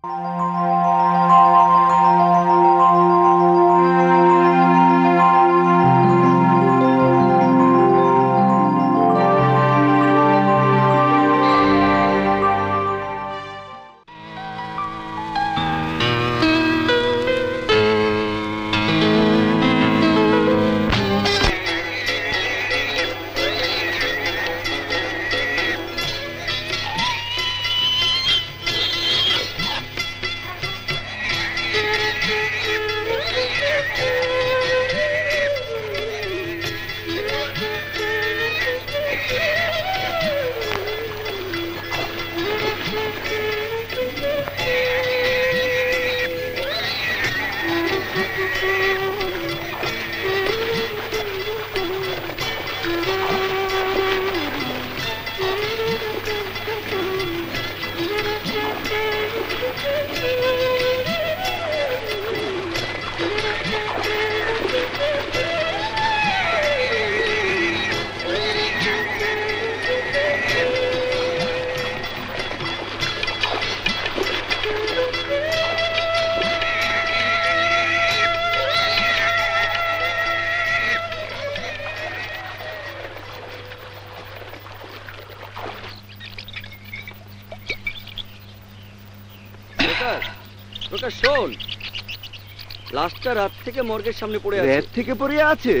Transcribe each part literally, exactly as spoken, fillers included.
লাশটা রাত থেকে মর্গের সামনে পড়ে আছে। রাত থেকে পড়ে আছে?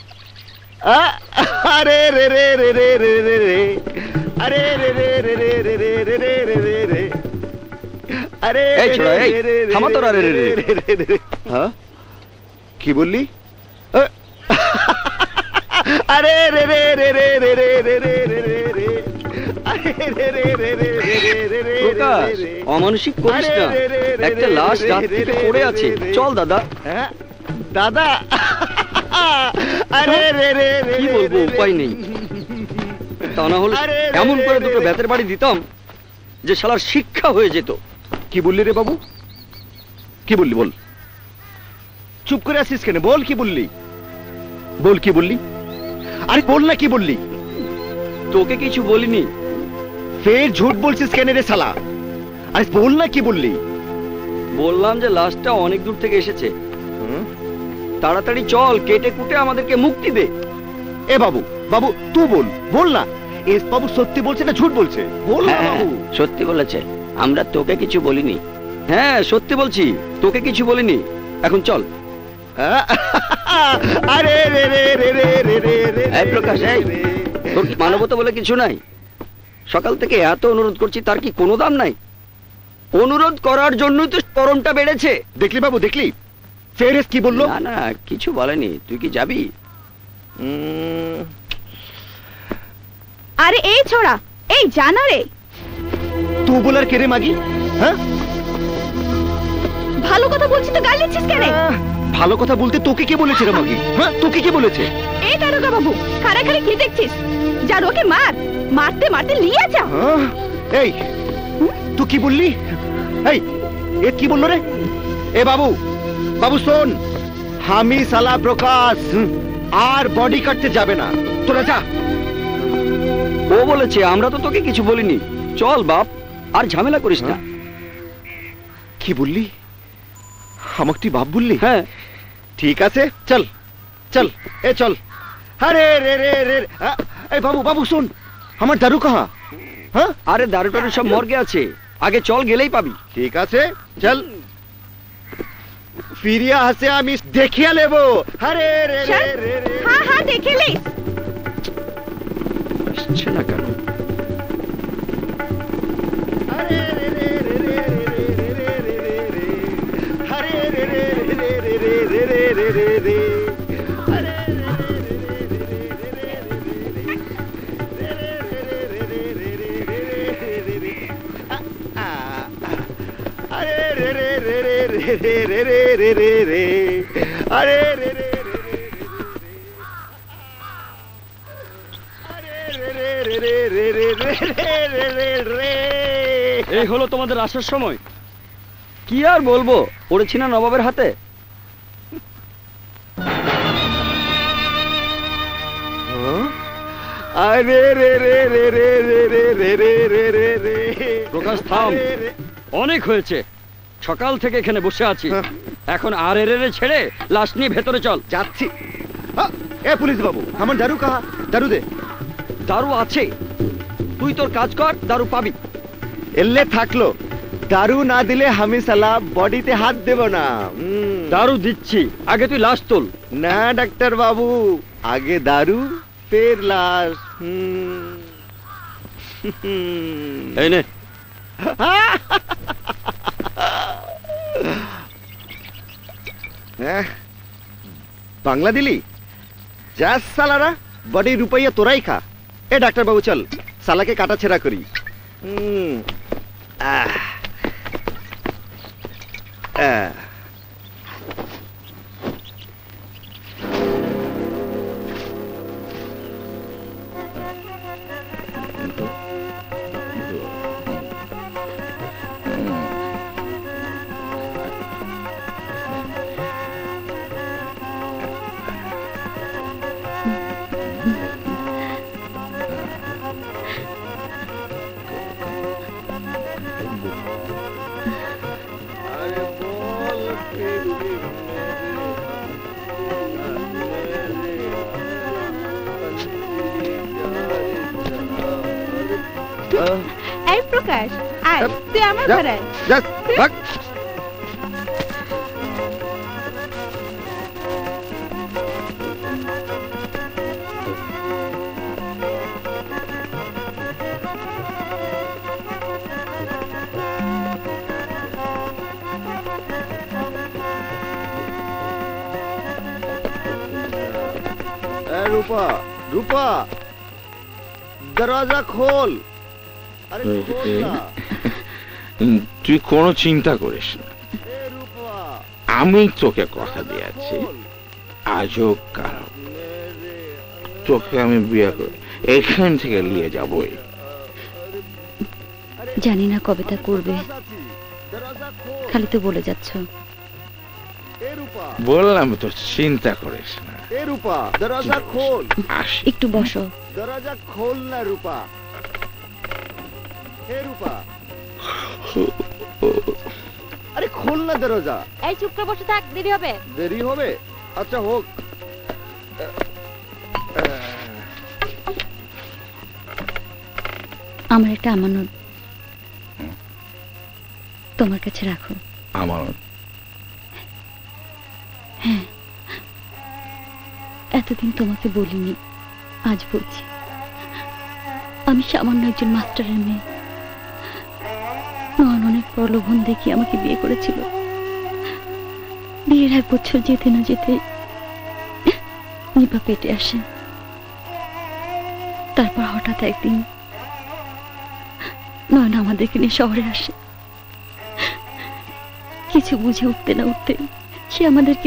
আরে রে রে রে রে রে রে রে আরে রে রে রে রে রে রে রে রে রে রে রে আরে এই ছোড়া, এই থামা তোরা রে রে রে। হ্যাঁ কি বললি? আরে রে রে রে রে রে রে রে রে রে রে রে আরে রে রে রে রে রে রে রে। প্রকাশ, অমানুষিক করিস না। একটা লাশ রাত থেকে পড়ে আছে, চল দাদা। হ্যাঁ দাদা, আরে রে রে রে। কি বলবো, উপায় নেই। তা না হলে এমন করে দুটো বেতের বাড়ি দিতাম যে শালার শিক্ষা হয়ে যেত। কি বললি রে বাবু? কি বললি বল? চুপ করে আছিস কেন? বল কি বললি? বল কি বললি? আরে বল না কি বললি? তোকে কিছু বলিনি। ফের ঝুট বলছিস কেন রে শালা? আরে বল না কি বললি? বললাম যে লাশটা অনেক দূর থেকে এসেছে, তাড়াতাড়ি চল, কেটে কুটে আমাদেরকে মুক্তি দে। এ বাবু, বাবু তুই বল, বল না। এস বাবু সত্যি বলছে না ঝুট বলছে? বল না বাবু। সত্যি বলেছে, আমরা তোকে কিছু বলিনি। হ্যাঁ সত্যি বলছি, তোকে কিছু বলিনি। এখন চল। আরে রে রে রে রে রে রে রে। এই প্রকাশ, এই তোর মানবতা বলে কিছু নাই? সকাল থেকে এত অনুরোধ করছি, তার কি কোনো দাম নাই? অনুরোধ করার জন্যই তো পরমটা বেড়েছে। দেখলি বাবু, দেখলি ফেরেস কি বললো? না না, কিছু বলেনি। তুই কি যাবি? আরে এই ছোড়া, এই জানা রে। তুই বলার কে রে মাগি? হ্যাঁ ভালো কথা বলছি তো গাল দিচ্ছিস কেন? ভালো কথা বলতে তোকে কে বলেছে রে মাগি? হ্যাঁ তোকে কে বলেছে? এই দারোগা বাবু, খাড়া খাড়া কি দেখছিস? যা ওকে মার, মারতে মারতে লিয়ে যা। এই তুই কি বললি? এই এ কি বললো রে? এ বাবু, বাবু শোন, আমি সালা প্রকাশ আর বডি কাটতে যাবে না, তোরা যা। ও বলেছে, আমরা তো তোকে কিছু বলিনি। চল বাপ, আর ঝামেলা করিস না। কি বললি? আমাকে তুই বাপ বললি? হ্যাঁ ঠিক আছে, চল চল, এ চল। আরে রে রে রে। এই বাবু, বাবু শোন, আমার দারু কাহা? হ্যাঁ আরে দারু টারু সব মর্গে আছে, আগে চল, গেলেই পাবি। ঠিক আছে চল। ফিরিয়া হাসে আমি দেখিয়া নেবো। আরে রে রে রে রে। হ্যাঁ হ্যাঁ দেখে লে। আসছে না কেন? আরে রে রে রে রে রে রে রে রে রে। আরে রে রে রে রে রে রে রে রে রে রে। আরে রে রে রে এই হলো তোমাদের আসার সময়। কি আর বলবো, পড়েছি না নবাবের হাতে। আরে রে রে রে রে রে রে রে রে রে রে রে। প্রকাশ থাম, অনেক হয়েছে। সকাল থেকে এখানে বসে আছি, এখন আর এর ছেড়ে লাশ নিয়ে ভেতরে চল। যাচ্ছি। এ পুলিশ বাবু, আমার দারু কাহা? দারু দে। দারু আছে, তুই তোর কাজ কর, দারু পাবি। এলে থাকলো, দারু না দিলে আমি সালা বডিতে হাত দেব না। দারু দিচ্ছি, আগে তুই লাশ তোল। না ডাক্তার বাবু, আগে দারু ফের লাশ। এই নে। বাংলা দিলি যা সালারা, বডি রুপাইয়া তোরাই খা। এ ডাক্তার বাবু চল, সালাকে কাটা ছেঁড়া করি। হুম আহ আহ এই প্রকাশ, আয় তুই আমার ঘরে আয়। रूपा रूपा दरवाजा खोल। अरे खोल ना। তুই কোনো চিন্তা করিস না, আমি তোকে কথা দিয়েছি, আজও কাল তোকে আমি বিয়ে করে এখান থেকে নিয়ে যাবই। জানি না কবে তা করবে, খালি তো বলে যাচ্ছ। বললাম তো চিন্তা করিস না। ए रूपा दरवाजा खोल। একটু বসো। दरवाजा खोल ना रूपा। ए रूपा अरे खोल ना दरवाजा। এই চুপ করে বসে থাক, দেরি হবে। দেরি হবে? আচ্ছা হোক। আমার একটা আমানত তোমার কাছে রাখো। আমানত? হ্যাঁ, এতদিন তোমাকে বলিনি, আজ বলছি। আমি সামান্য একজন মাস্টারের মেয়ে, নয়ন অনেক প্রলোভন দেখি আমাকে বিয়ে করেছিল। বিয়ের এক বছর যেতে না যেতে নিপা পেটে আসে। তারপর হঠাৎ একদিন নয়ন আমাদেরকে নিয়ে শহরে আসে। কিছু বুঝে উঠতে না উঠতে সে আমাদেরকে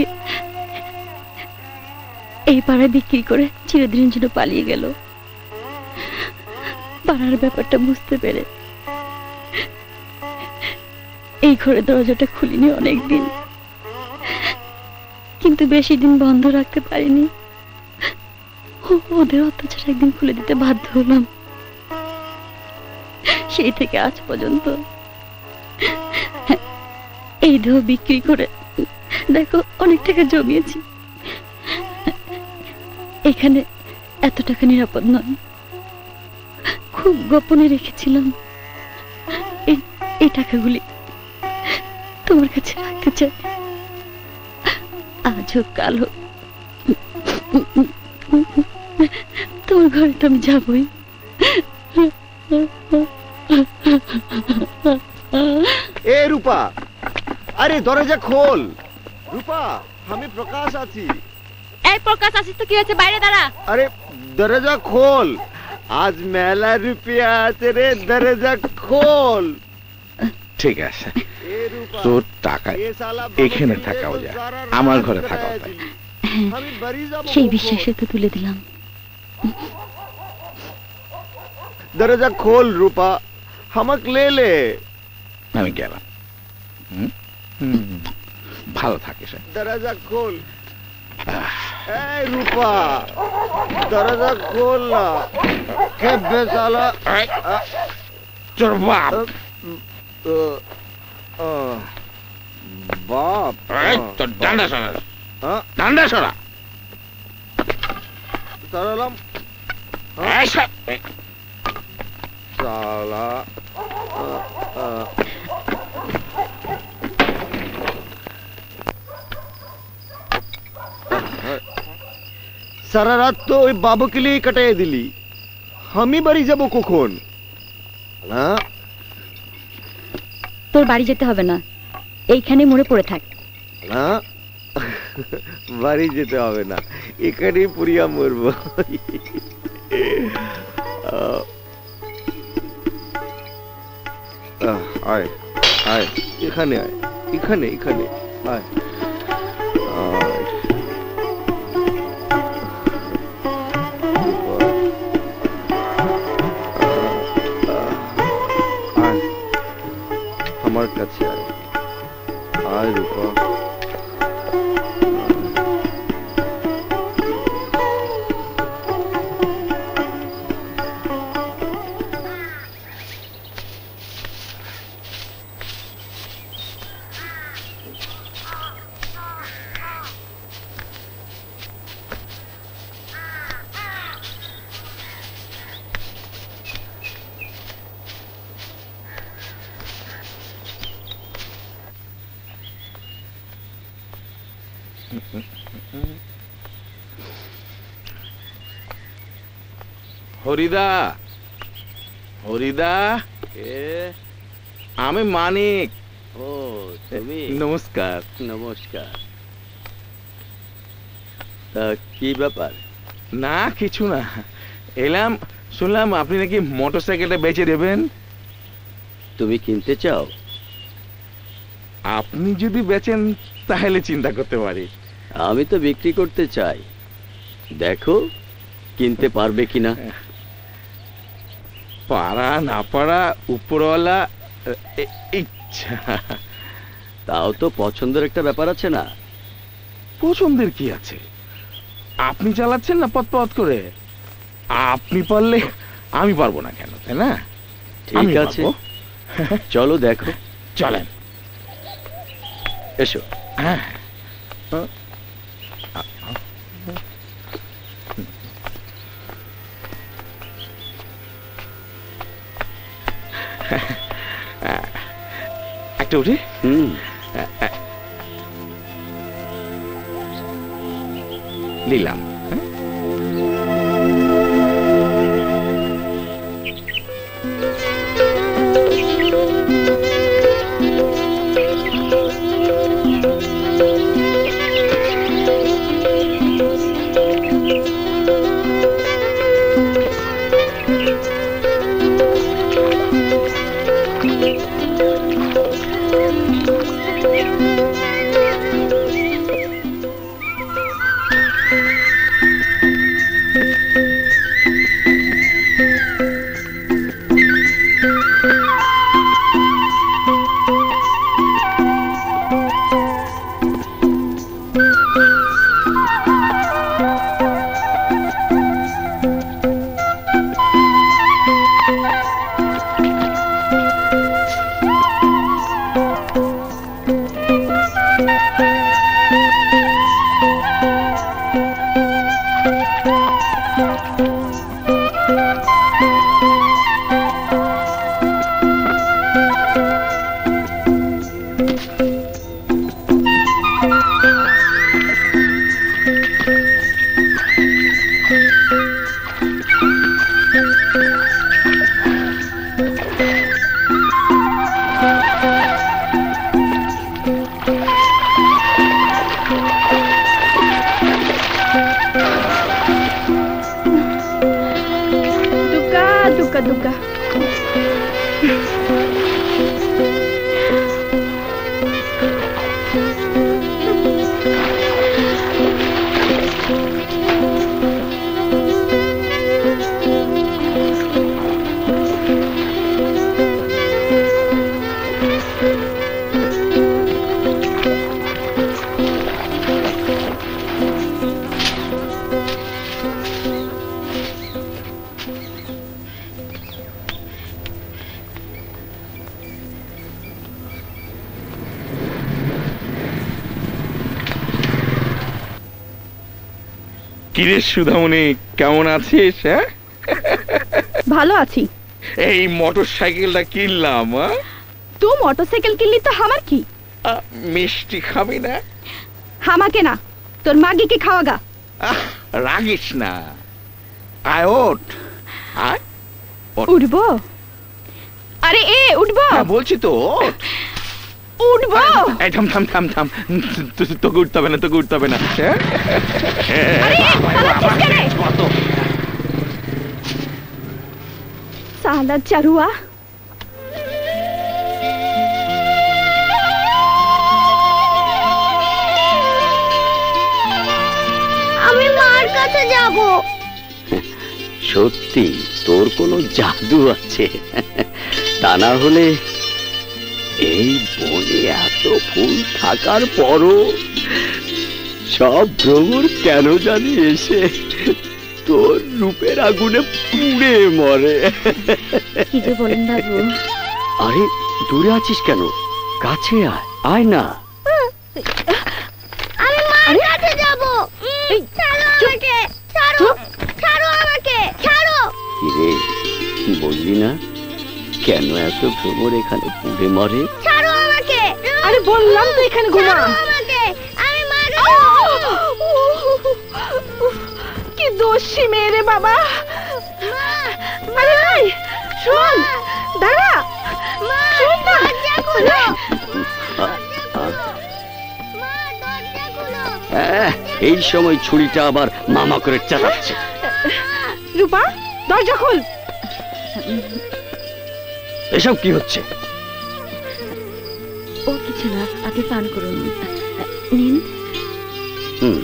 এই পাড়ায় বিক্রি করে চিরদিনের জন্য পালিয়ে গেল। পাড়ার ব্যাপারটা বুঝতে পেরে এই ঘরে দরজাটা খুলিনি অনেকদিন, কিন্তু বেশি দিন বন্ধ রাখতে পারিনি। ওদের অত্যাচার একদিন খুলে দিতে বাধ্য হলাম। সেই থেকে আজ পর্যন্ত এই দেহ বিক্রি করে দেখো অনেক টাকা জমিয়েছি। এখানে এত টাকা নিরাপদ নয়, খুব গোপনে রেখেছিলাম। এই টাকাগুলি তোমার কাছে রাখতে চাই। আজ হোক কাল হোক তোমার ঘরে তো আমি যাবই। ए रूपा अरे दरवाजा खोल। रूपा আমি প্রকাশ আছি। এই প্রকাশ আছিস তো কি হয়েছে, বাইরে দাঁড়া। আরে দরজা খোল, আজ মেলা রুপিয়া আছে রে, দরজা খোল। ঠিক আছে, তোর টাকা এখানে থাকাও যায়, আমার ঘরে থাকাও যায়। সেই বিশ্বাসে তো তুলে দিলাম। দরজা খোল রূপা, হামাক লে লে। আমি গেলাম, ভালো থাকিস। দরজা খোল। এই রূপা দরজা খোল না। কেবে সালা তোর বাপ। বাপ তোর ডান্ডা সরা ডান্ডা সরা সরালাম সালা সারা রাত তো ওই বাবুকে নিয়ে কাটাই দিলি আমি বাড়ি যাবো কখন না তোর বাড়ি যেতে হবে না এইখানে মরে পড়ে থাক না বাড়ি যেতে হবে না এখানেই পুরিয়া মরবো আয় আয় এখানে আয় এখানে এখানে আয় আমার কাছে আয় আয় রূপা হরিদা হরিদা আমি মানিক ও তুমি নমস্কার নমস্কার তা কি ব্যাপার না কিছু না এলাম শুনলাম আপনি নাকি মোটরসাইকেলটা বেচে দেবেন তুমি কিনতে চাও আপনি যদি বেচেন তাহলে চিন্তা করতে পারি আমি তো বিক্রি করতে চাই দেখো কিনতে পারবে কিনা পারা না পারা উপরওয়ালা ইচ্ছা তাও তো পছন্দের একটা ব্যাপার আছে না পছন্দের কি আছে আপনি চালাচ্ছেন না পথ পথ করে আপনি পারলে আমি পারবো না কেন তাই না ঠিক আছে চলো দেখো চলেন এসো হ্যাঁ একটা উঠে হুম নিলাম কিরে সুধামণি, কেমন আছিস? হ্যাঁ, ভালো আছি। এই মোটর সাইকেলটা কিনলাম। তো মোটরসাইকেল কিনলি তো আমার কি? মিষ্টি খাবি না? আমাকে না, তোর মাগিকে খাওয়াগা। রাগিস না, আয় ওঠ। আয় উঠবো? আরে এ উঠবো বলছি তো, ওঠ। উঠবো? এই থাম থাম থাম থাম, তোকে উঠতে হবে না, তোকে উঠতে হবে না। সালা চারুয়া, আমি মার কাছে যাব। সত্যি তোর কোনো জাদু আছে, তা না হলে এই বনে এত ফুল থাকার পরও সব ভ্রমর কেন জানি এসে তোর রূপের আগুনে পুড়ে মরে। কি যে বলেন বাবু। আরে দূরে আছিস কেন? কাছে আয়, আয় না। আমি মার কাছে যাব। ছাড়ো আমাকে, ছাড়ো, ছাড়ো আমাকে, ছাড়ো। কিরে, বললি না কেন এত ভ্রমর এখানে পুড়ে মরে? ছাড়ো আমাকে। আরে বললাম তো এখানে ঘুমা। আমাকে, আমি মার কাছে যাব। কি দোষী মেয়ে রে বাবা। আরে ভাই শোন, দাঁড়া, শোন না। দরজা খুলো, এই সময় ছুরিটা আবার মামা করে চালাচ্ছে। রূপা, দরজা খোল। এসব কি হচ্ছে? ও কিছু না, আপনি পান করুন। নিন। হুম,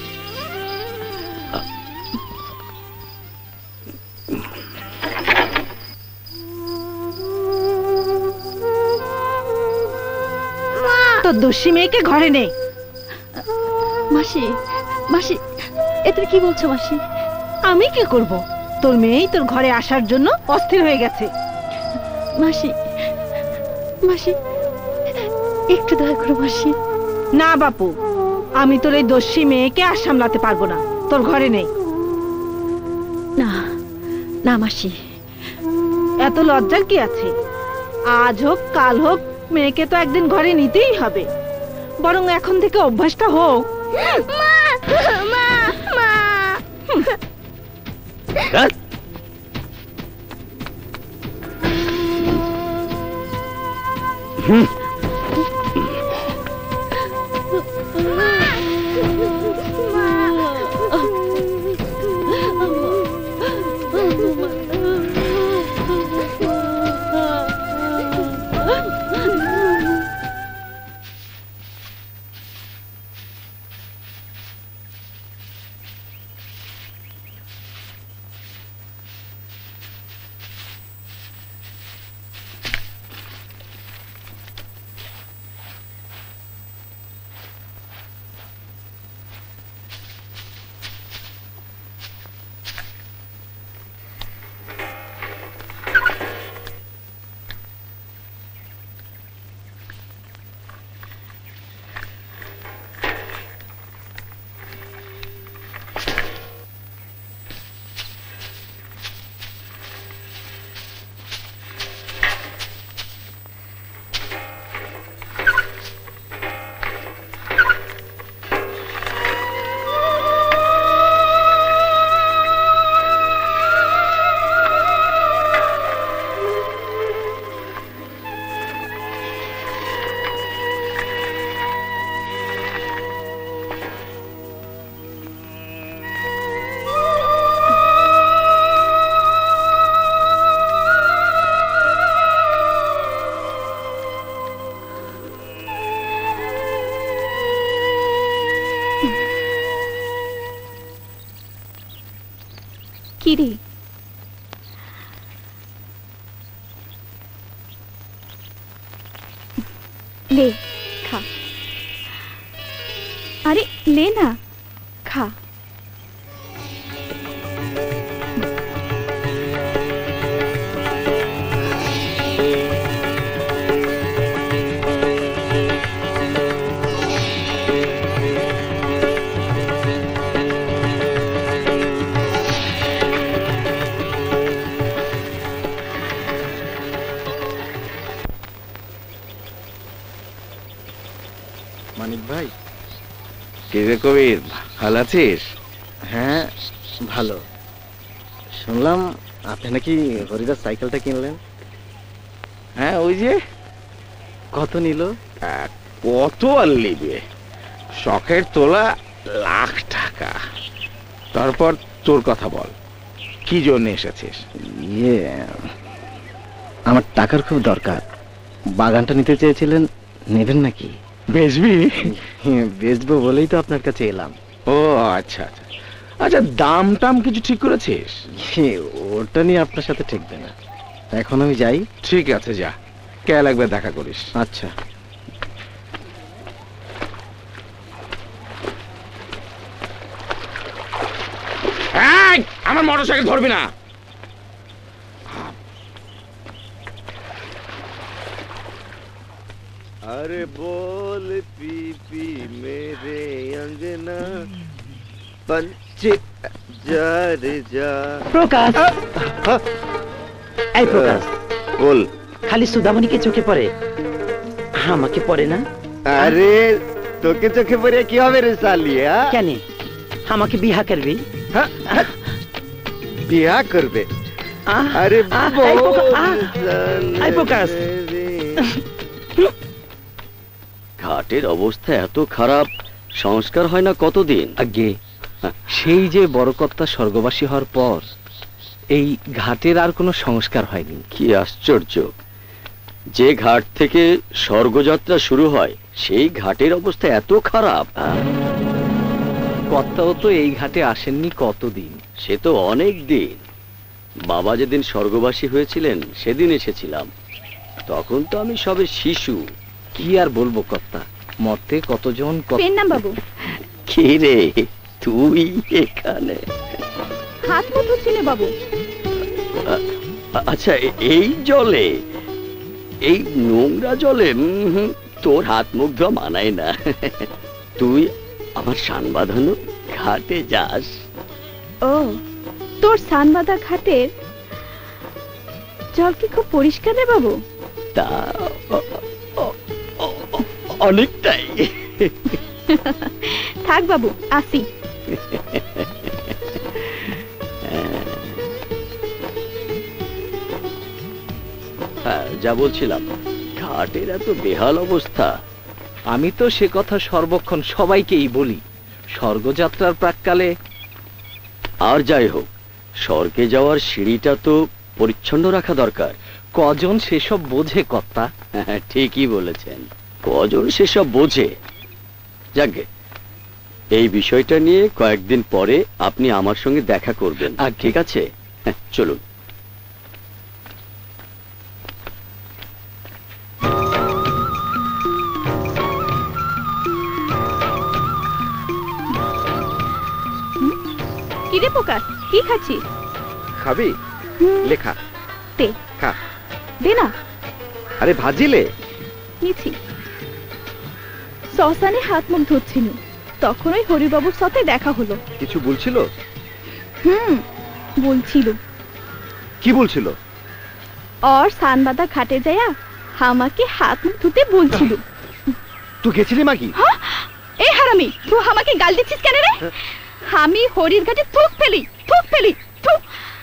তোর দোষী মেয়েকে ঘরে নেই। মাসি, মাসি, এ তুমি কি বলছো মাসি? আমি কি করব? তোর মেয়েই তোর ঘরে আসার জন্য অস্থির হয়ে গেছে। মাসি, মাসি, একটু দয়া করো মাসি। না বাপু, আমি তোর এই দোষী মেয়েকে আর সামলাতে পারবো না, তোর ঘরে নেই। না না মাসি, এত লজ্জার কি আছে? আজ হোক কাল হোক মেয়েকে তো একদিন ঘরে নিতেই হবে। বরং এখন থেকে অভ্যাসটা হোক। মা, মা, মা। হুম, কি রে? ले खा। अरे ले ना, खा। কিরে কবির, ভালো আছিস? হ্যাঁ ভালো। শুনলাম আপনি নাকি হরিদাস সাইকেলটা কিনলেন। হ্যাঁ, ওই যে। কত নিল? কত আর নিবে, শখের তোলা লাখ টাকা। তারপর তোর কথা বল, কি জন্য এসেছিস? ইয়ে, আমার টাকার খুব দরকার। বাগানটা নিতে চেয়েছিলেন, নেবেন নাকি? বেচবি? বেচবো বলেই তো আপনার কাছে এলাম। ও আচ্ছা আচ্ছা আচ্ছা, দাম টাম কিছু ঠিক করেছিস? ওটা নিয়ে আপনার সাথে ঠেকবে না। এখন আমি যাই। ঠিক আছে, যা, কাল একবার দেখা করিস। আচ্ছা। আমার মোটর সাইকেল ধরবি না। अरे बोल पी पी मेरे अंगना पंचे जार जा। প্রকাশ, এই প্রকাশ, बोल। খালি সুধামণিকে চোখে পড়ে, আমাকে পড়ে না? अरे তোকে চোখে পড়ে কি হবে রে সালি? কেন আমাকে বিয়া করবি? বিয়া করবে? আরে এই প্রকাশ, ঘাটের অবস্থা এত খারাপ, সংস্কার হয় না কতদিন আগে। সেই যে বড়কর্তা স্বর্গবাসী হওয়ার পর এই ঘাটের আর কোনো সংস্কার হয়নি। কি আশ্চর্য, যে ঘাট থেকে স্বর্গযাত্রা শুরু হয় সেই ঘাটের অবস্থা এত খারাপ। কর্তাও তো এই ঘাটে আসেননি কতদিন। সে তো অনেক দিন। বাবা যেদিন স্বর্গবাসী হয়েছিলেন সেদিন এসেছিলাম, তখন তো আমি সবে শিশু। কি আর বলবো কর্তা, মরতে কতজন। বাবু কি রে তুই এখানে? হাত মুখ ধুচ্ছিলে বাবু? আচ্ছা, এই জলে, এই নোংরা জলে তোর হাত মুখ ধোয়া মানায় না। তুই আমার সান বাঁধানো ঘাটে যাস। ও, তোর সান বাঁধা ঘাটের জল কি খুব পরিষ্কার রে বাবু? তা অনেকটাই। থাক বাবু, আসি। হ্যাঁ, যা বলছিলাম, ঘাটের এত বেহাল অবস্থা। আমি তো সে কথা সর্বক্ষণ সবাইকেই বলি, স্বর্গযাত্রার প্রাককালে। আর যাই হোক, স্বর্গে যাওয়ার সিঁড়িটা তো পরিচ্ছন্ন রাখা দরকার। কজন সেসব বোঝে কর্তা? হ্যাঁ, ঠিকই বলেছেন, কজন সেসব বোঝে। যাকে এই বিষয়টা নিয়ে কয়েকদিন পরে আপনি আমার সঙ্গে দেখা করবেন। আর ঠিক আছে, হ্যাঁ, চলুন। কি রে প্রকাশ, কি খাচ্ছিস? খাবি? লেখা দে। খা। দে না। আরে ভাজিলে নিছি। শ্মশানে হাত মুখ ধুচ্ছিনি, তখন ওই হরিবাবুর সাথে দেখা হলো। কিছু বলছিল? হুম, বলছিল। কি বলছিল? और সানবাদা ঘাটে যায়া আমাকে হাত মুখ ধুতে বলছিল। তুই গেছিলি মাগি? হ্যাঁ, এই হারামি, তুই আমাকে গাল দিচ্ছিস কেন রে? আমি হরির ঘাটে থুক ফেলি, থুক ফেলি, থুক।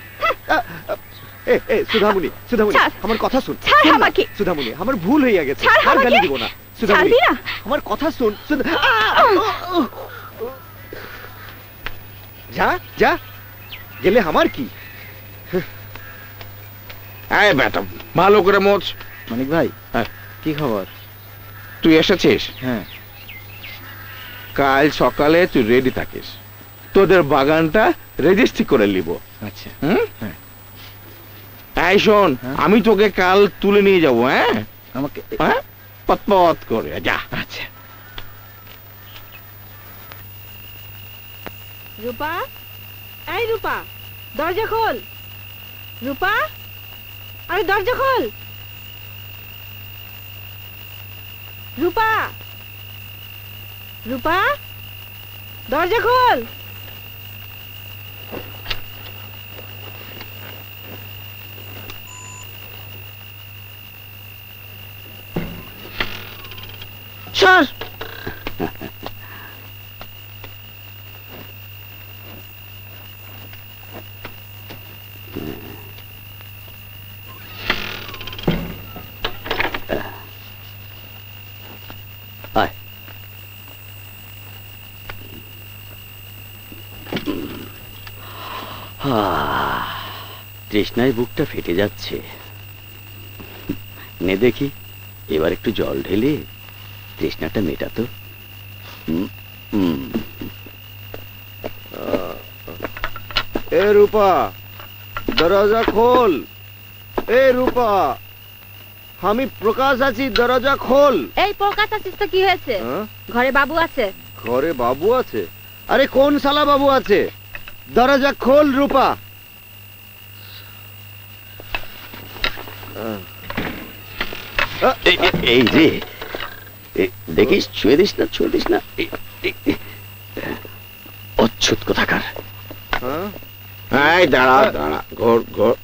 এ এ সুধামণি, সুধামণি, আমার কথা শুন। ছাড় আমাকে। সুধামণি, আমার ভুল হয়ে গেছে, আর গালি দিব না। সুধামণি, আমার কথা শুন। যা যা, গেলে আমার কি? এই বেটা, ভালো করে মোচ। মানিক ভাই, হ্যাঁ, কি খবর? তুই এসেছিস? হ্যাঁ। কাল সকালে তুই রেডি থাকিস, তোদের বাগানটা রেজিস্ট্রি করে নিব। আচ্ছা। হুম, হ্যাঁ। এই শোন, আমি তোকে কাল তুলে নিয়ে যাবো। হ্যাঁ, আমাকে হ্যাঁ, পথ করে যা। আচ্ছা। রূপা, এই রূপা, দরজা খোল। রূপা, আরে দরজা খোল। রূপা, রূপা, দরজা খোল। সর। আহ তৃষ্ণায় বুকটা ফেটে যাচ্ছে। নে দেখি এবার একটু জল ঢেলে তৃষ্ণাটা মেটাতো। এ রূপা দরজা খোল। এ রূপা আমি প্রকাশ আছি, দরজা খোল। এই প্রকাশ আছিস তো কি হয়েছে? ঘরে বাবু আছে। ঘরে বাবু আছে? আরে কোন শালা বাবু আছে? দরজা খোল রূপা। এই রে দেখিস, ছুঁয়ে দিস না, ছুঁয়ে দিস না। অচ্ছুত কোথাকার। এই দাঁড়া দাঁড়া, ঘোর ঘোর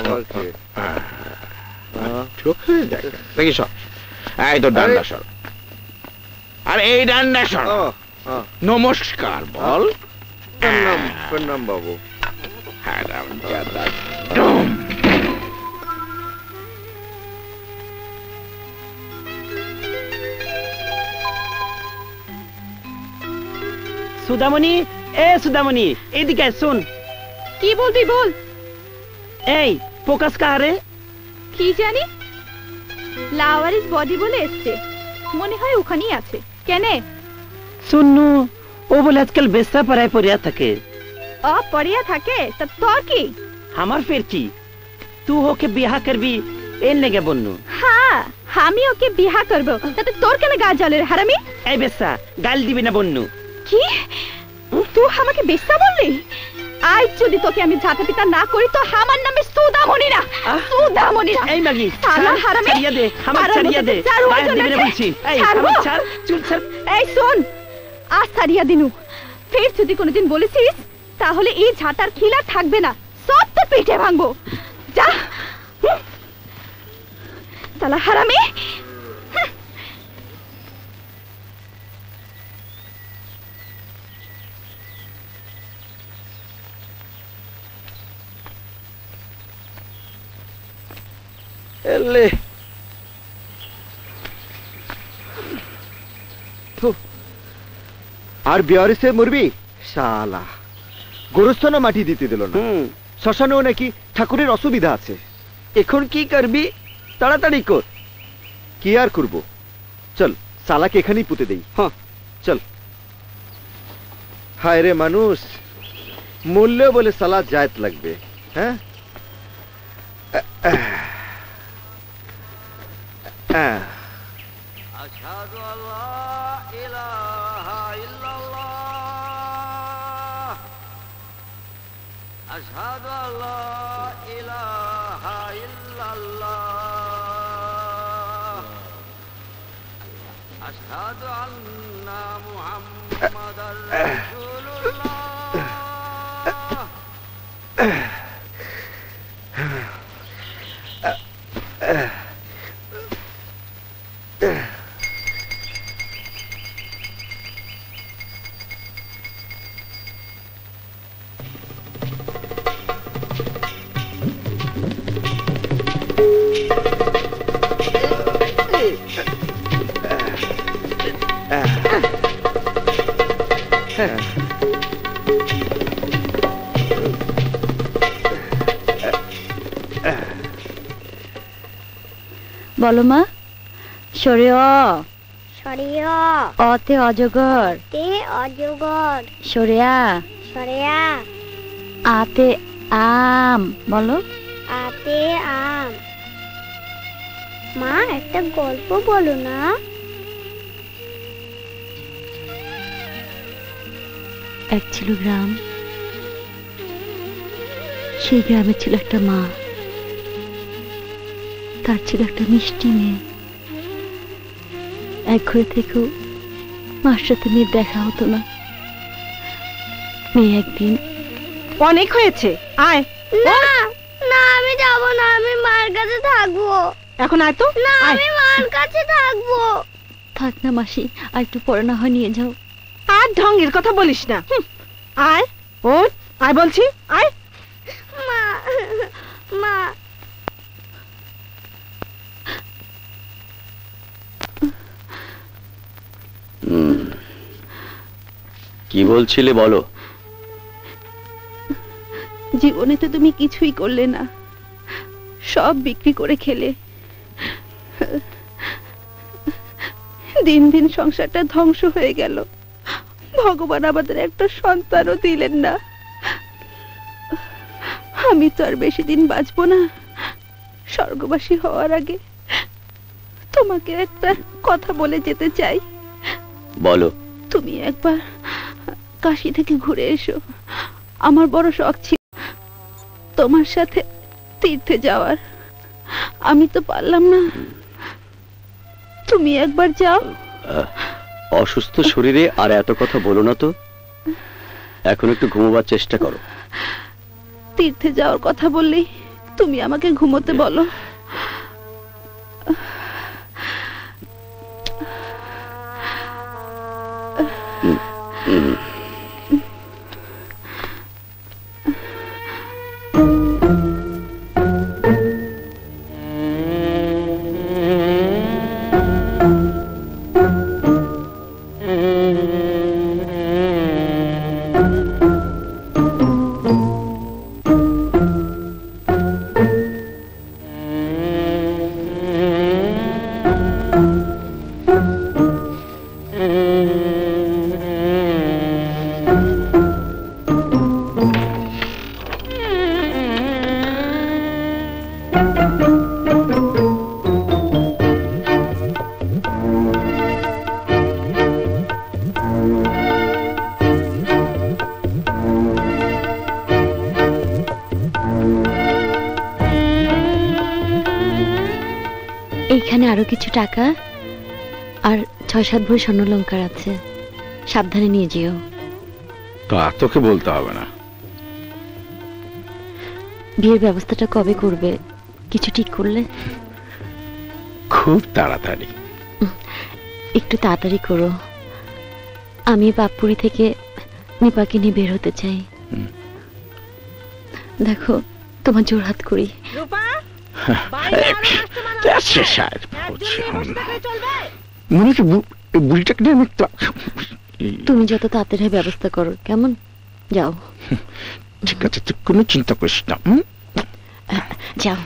চোখে দেখি সর। এই তো ডান্ডা সর, আর এই ডান্ডা সর। নমস্কার বল। প্রণাম প্রণাম বাবু। সুধামণি, এ সুধামণি এদিকে শোন। কি বলবি বল। এই প্রকাশ কাহারে? কি জানি, লাওয়ারিস বডি বলে এসছে, মনে হয় ওখানেই আছে। কেনে? শুনু, ও বলে আজকাল বেসা পড়ায় পড়িয়া থাকে। ও পড়িয়া থাকে? তা তোর কি? আমার ফের কি? তুই ওকে বিয়া করবি এর লেগে বন্নু। হ্যাঁ আমি ওকে বিয়া করবো, তাতে তোর কেন গা জ্বলে হারামি? এই বেসা গাল দিবি না বন্নু। কি তুই আমাকে বেশ্যা বললি? আজ যদি তোকে আমি ঝাঁটা পিতা না করি তো আমার নামে সুধামণি না, সুধামণি না। এই মাগি সালা হারামি, ছাড়িয়ে দে, আমার ছাড়িয়ে দে, গাল দিবি না বলছি। এই আমার ছাড়, চুল ছাড়। এই শোন, আজ ছাড়িয়া দিনু, ফের যদি কোনোদিন বলেছিস তাহলে এই ঝাঁটার খিলা থাকবে না, সব তো পেটে ভাঙবো। যা সালা হারামি। এলে আর বিয়ারিসে মরবি শালা। গোরস্থানে মাটি দিতে দিল না, শ্মশানেও নাকি ঠাকুরের অসুবিধা আছে। এখন কি করবি? তাড়াতাড়ি কর। কি আর করব, চল শালাকে এখানেই পুঁতে দেই। হ্যাঁ চল। হায় রে মানুষ, মূল্য বলে শালা জায়েত লাগবে। হ্যাঁ আশহাদু আল্লা ইলাহা ইল্লাল্লাহ, আশহাদু আল্লা ইলাহা ইল্লাল্লাহ, আশহাদু আন্না মুহাম্মাদার রাসূলুল্লাহ। বলো মা। সরে অ, সরে অ, অতে অজগর, তে অজগর, সরে আ, সরে আ, আতে আম। বলো। আতে আম। মা একটা গল্প বলো না। এক ছিল গ্রাম, সেই গ্রামে ছিল একটা মা, তার ছিল একটা মিষ্টি মেয়ে। এক ঘরে থেকেও মার সাথে মেয়ের দেখা হতো না। মেয়ে একদিন, অনেক হয়েছে, আয়। না না আমি যাব না, আমি মার কাছে থাকবো। এখন আয় তো। না আমি মার কাছে থাকবো। থাক না মাসি, আর একটু পরে না হয় নিয়ে যাও। আর ঢঙ্গের কথা বলিস না। আয় ও, আয় বলছি, আয়। মা মা কি বলছিলে বলো। জীবনে তো তুমি কিছুই করলে না, সব বিক্রি করে খেলে। দিন দিন সংসারটা ধ্বংস হয়ে গেল। ভগবান আমাদের একটা সন্তানও দিলেন না। আমি তো আর বেশি দিন বাঁচবো না। স্বর্গবাসী হওয়ার আগে তোমাকে একটা কথা বলে যেতে চাই। বলো। তুমি একবার কাশি থেকে ঘুরে এসো। আমার বড় শখ ছিল তোমার সাথে তীর্থে যাওয়ার, আমি তো পারলাম না। তুমি একবার যাও। অসুস্থ শরীরে আর এত কথা বলো না তো, এখন একটু ঘুমোবার চেষ্টা করো। তীর্থে যাওয়ার কথা বললেই তুমি আমাকে ঘুমোতে বলো। এইখানে আরো কিছু টাকা আর ছয় সাত ভরি স্বর্ণালঙ্কার আছে, সাবধানে নিয়ে যেও। তা তোকে বলতে হবে না। বিয়ের ব্যবস্থাটা কবে করবে, কিছু ঠিক করলে? খুব তাড়াতাড়ি। একটু তাড়াতাড়ি করো। আমি বাপুরি থেকে নিপাকে নিয়ে বের হতে চাই। দেখো তোমার জোর হাত করি। তুমি যত তাড়াতাড়ি ব্যবস্থা করো, কেমন? যাও। ঠিক আছে, তুই কোনো চিন্তা করিস না। যাও।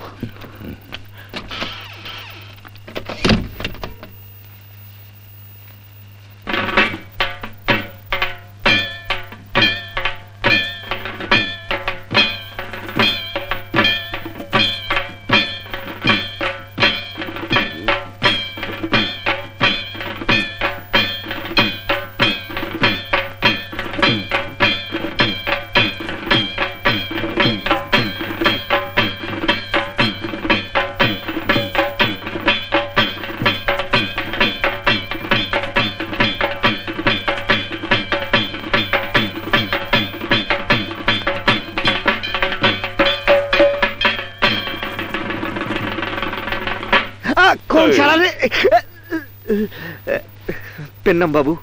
পেন্নাম বাবু,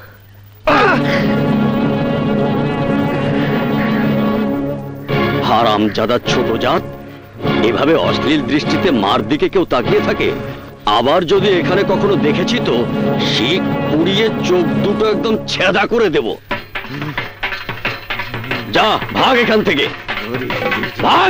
হারামজাদা ছোট জাত, এভাবে অশ্লীল দৃষ্টিতে মার দিকে কেউ তাকিয়ে থাকে? আবার যদি এখানে কখনো দেখেছি তো শিক পুড়িয়ে চোখ দুটো একদম ছেদা করে দেব। যা, ভাগ এখান থেকে, ভাগ।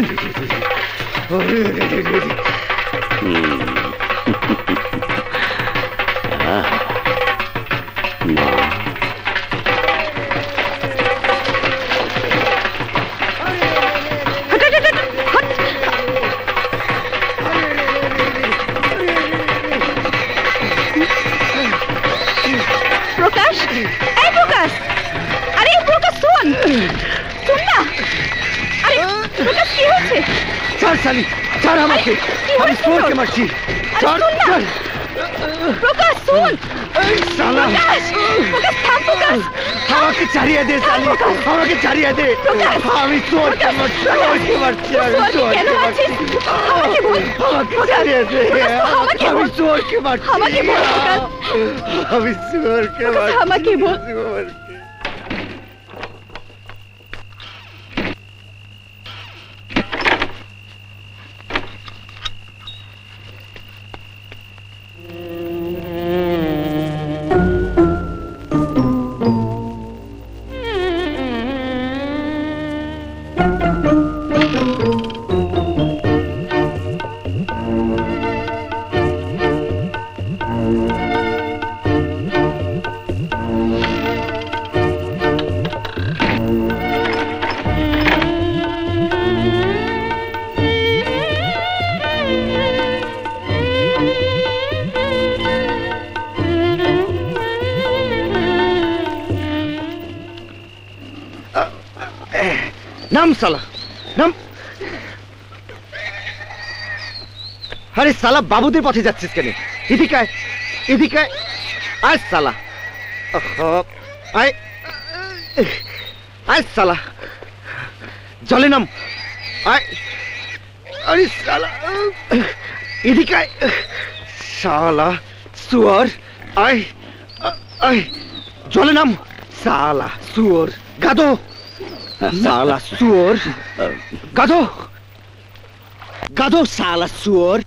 প্রকাশ, এই প্রকাশ, আরে প্রকাশ শোন, শোন না। আরে প্রকাশ, কি হয়েছে? ছাড় শালি, ছাড় আমাকে, আমি সোরকে মারছি। ছাড়, ছাড়। প্রকাশ শোন। এই শালা, প্রকাশ, প্রকাশ থাম, প্রকাশ আমাকে ছাড়িয়ে দে শালি, আমাকে ছাড়িয়ে দে। আমি সোরকে মারছি, সোরকে মারছি, আমি সোরকে মারছি। আমাকে বল, আমাকে ছাড়িয়ে দে, আমি সোরকে মারছি। আমাকে বল প্রকাশ, আমি সোরকে মারছি, আমাকে বল। নাম সালা নাম। আরে সালা বাবুদের পথে যাচ্ছিস কেন? এদিকে আয়, এদিকে আয়। আয় সালা, আয় আয় সালা, জলে নাম। আয়, আরে সালা এদিকে আয় সালা সুয়ার। আয় আয়, জলে নাম সালা সুয়ার। গাধো সালা সুয়ার, গাধো গাধো সালা সুয়ার।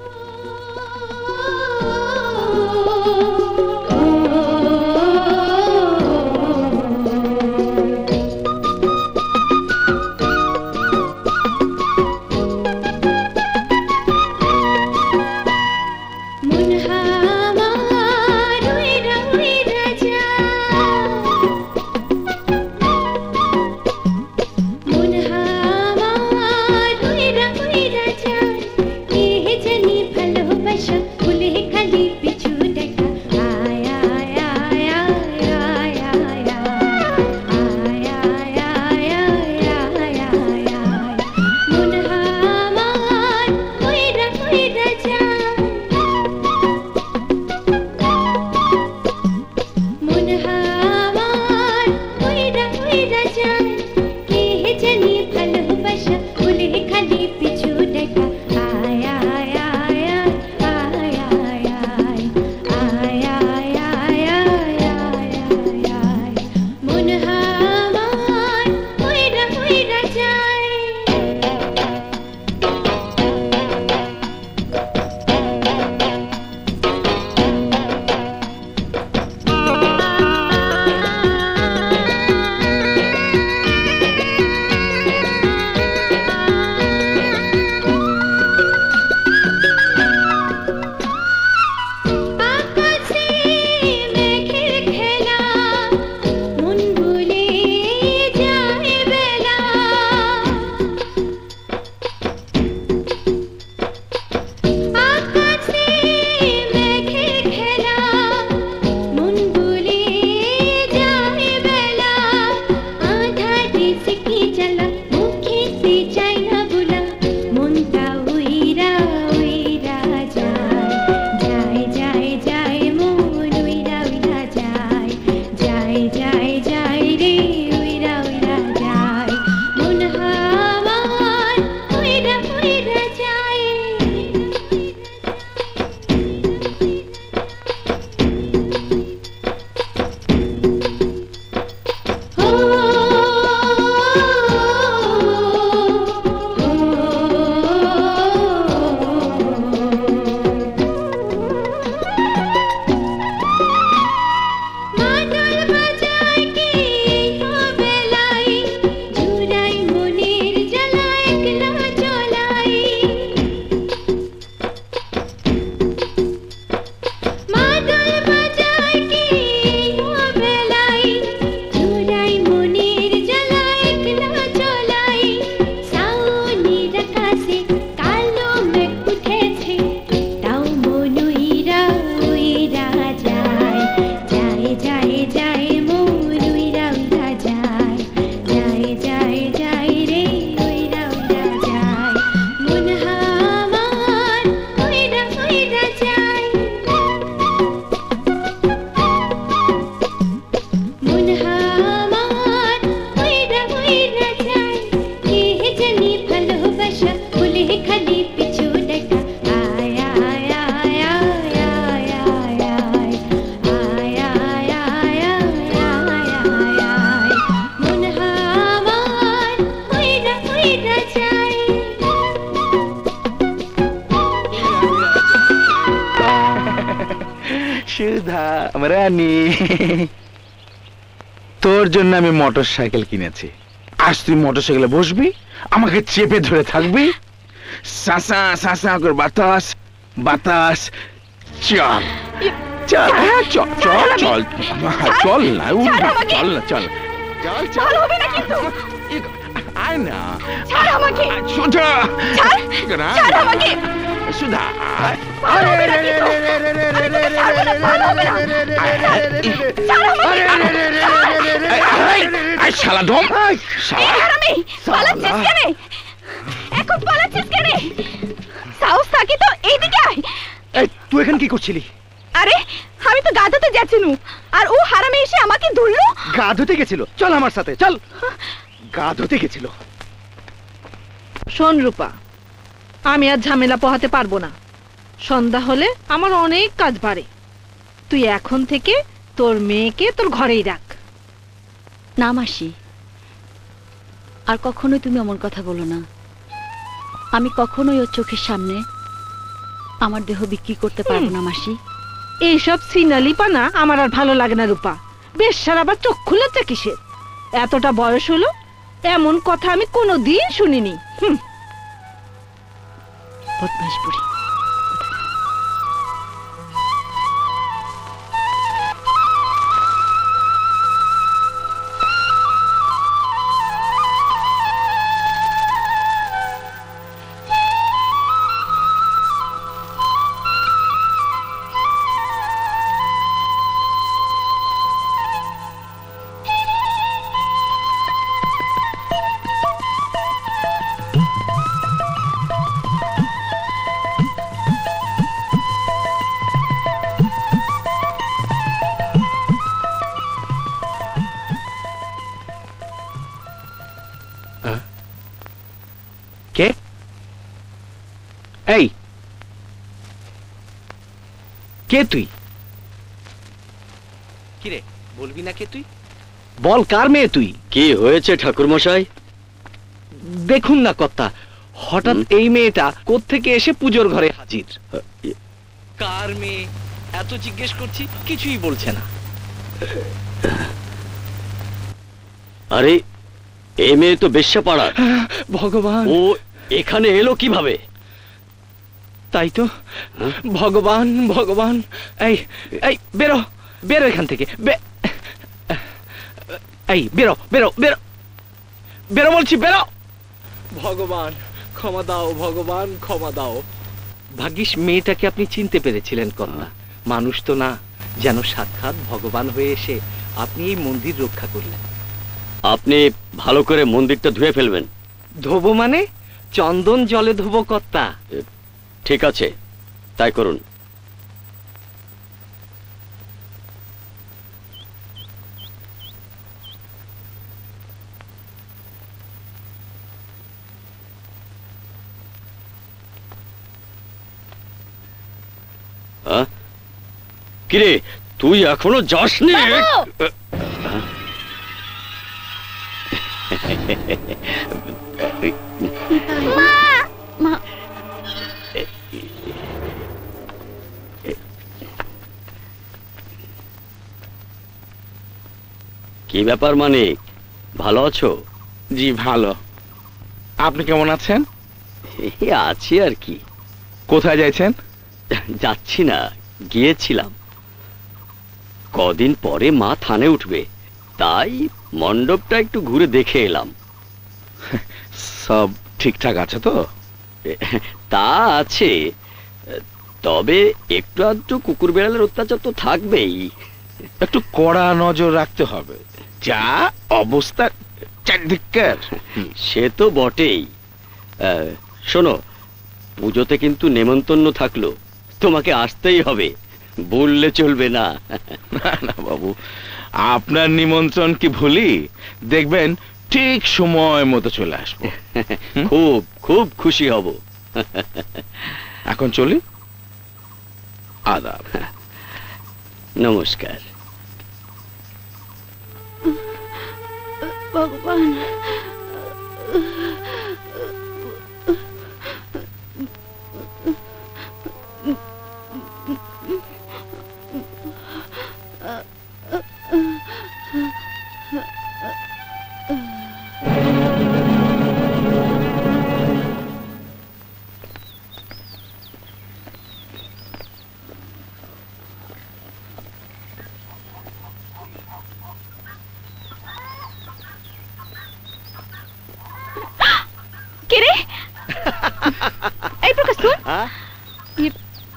তোর জন্য আমি মোটর সাইকেল কিনেছি। আজ তুই মোটর সাইকেলে বসবি, আমাকে চেপে ধরে থাকবি, সাসা সাসা করে বাতাস বাতাস। চল চল চল চল চল চল না চল না চল চল চল হবে না কিন্তু আয় না ছাড় আমাকে ছোট ছাড় আমাকে সুধা শালা ডম এখন পালাচ্ছিস কেন? সাহস থাকি তো এইদিকে আয়। তুই এখানে কি করছিলি? আরে আমি তো গা ধুতে যাচ্ছিনু, আর ও হারামে এসে আমাকে ধরলো। গা ধুতে গেছিল? চল আমার সাথে চল। গা ধুতে গেছিল। শোন রূপা, আমি আর ঝামেলা পোহাতে পারবো না। সন্ধ্যা হলে আমার অনেক কাজ বাড়ে। তুই এখন থেকে তোর মেয়েকে তোর ঘরেই রাখ। না মাসি, আর কখনোই তুমি অমন কথা বলো না। আমি কখনোই ওর চোখের সামনে আমার দেহ বিক্রি করতে পারবো না মাসি। এইসব সিনালিপানা আমার আর ভালো লাগে না রূপা। বেশ সারা আবার চোখ খুলেছে কিসের? এতটা বয়স হলো এমন কথা আমি কোনোদিন শুনিনি। হুম, বদমাশ বুড়ি। কে? এই কে তুই? কিরে বলবি না কে তুই? বল কার মেয়ে তুই? কি হয়েছে ঠাকুর মশাই? দেখুন না কর্তা, হঠাৎ এই মেয়েটা কোত্থেকে এসে পুজোর ঘরে হাজির। কার মেয়ে এত জিজ্ঞেস করছি, কিছুই বলছে না। আরে এই মেয়ে তো বেশ্যা পাড়া। ভগবান, ও এখানে এলো কিভাবে? তাই তো, ভগবান ভগবান। এই এই বেরো বেরো এখান থেকে। এই বেরো বেরো বেরো বেরো বলছি, বেরো। ভগবান ক্ষমা দাও, ভগবান ক্ষমা দাও। ভাগ্যিস মেয়েটাকে আপনি চিনতে পেরেছিলেন কন্যা। মানুষ তো না, যেন সাক্ষাৎ ভগবান হয়ে এসে আপনি এই মন্দির রক্ষা করলেন। আপনি ভালো করে মন্দিরটা ধুয়ে ফেলবেন। ধোবো মানে? চন্দন জলে ধোবো কর্তা। ঠিক আছে, তাই করুন। কিরে তুই এখনো যাসনি? কি ব্যাপার মানিক, ভালো আছো? জি ভালো। আপনি কেমন আছেন? আছি আর কি। কোথায় যাচ্ছেন? যাচ্ছি না, গিয়েছিলাম। কদিন পরে মা থানে উঠবে, তাই মণ্ডপটা একটু ঘুরে দেখে এলাম। সব ঠিকঠাক আছে তো? তা আছে, তবে একটু আধটু কুকুর বেড়ালের অত্যাচার তো থাকবেই। একটু কড়া নজর রাখতে হবে, যা অবস্থা চারদিককার। সে তো বটেই। শোনো, পুজোতে কিন্তু নেমন্তন্ন থাকলো, তোমাকে আসতেই হবে, বললে চলবে না। না না বাবু, আপনার নিমন্ত্রণ কি ভুলি? দেখবেন ঠিক সময় মতো চলে আসবো। খুব খুব খুশি হব। এখন চলি। আদাব। নমস্কার। ভগবান,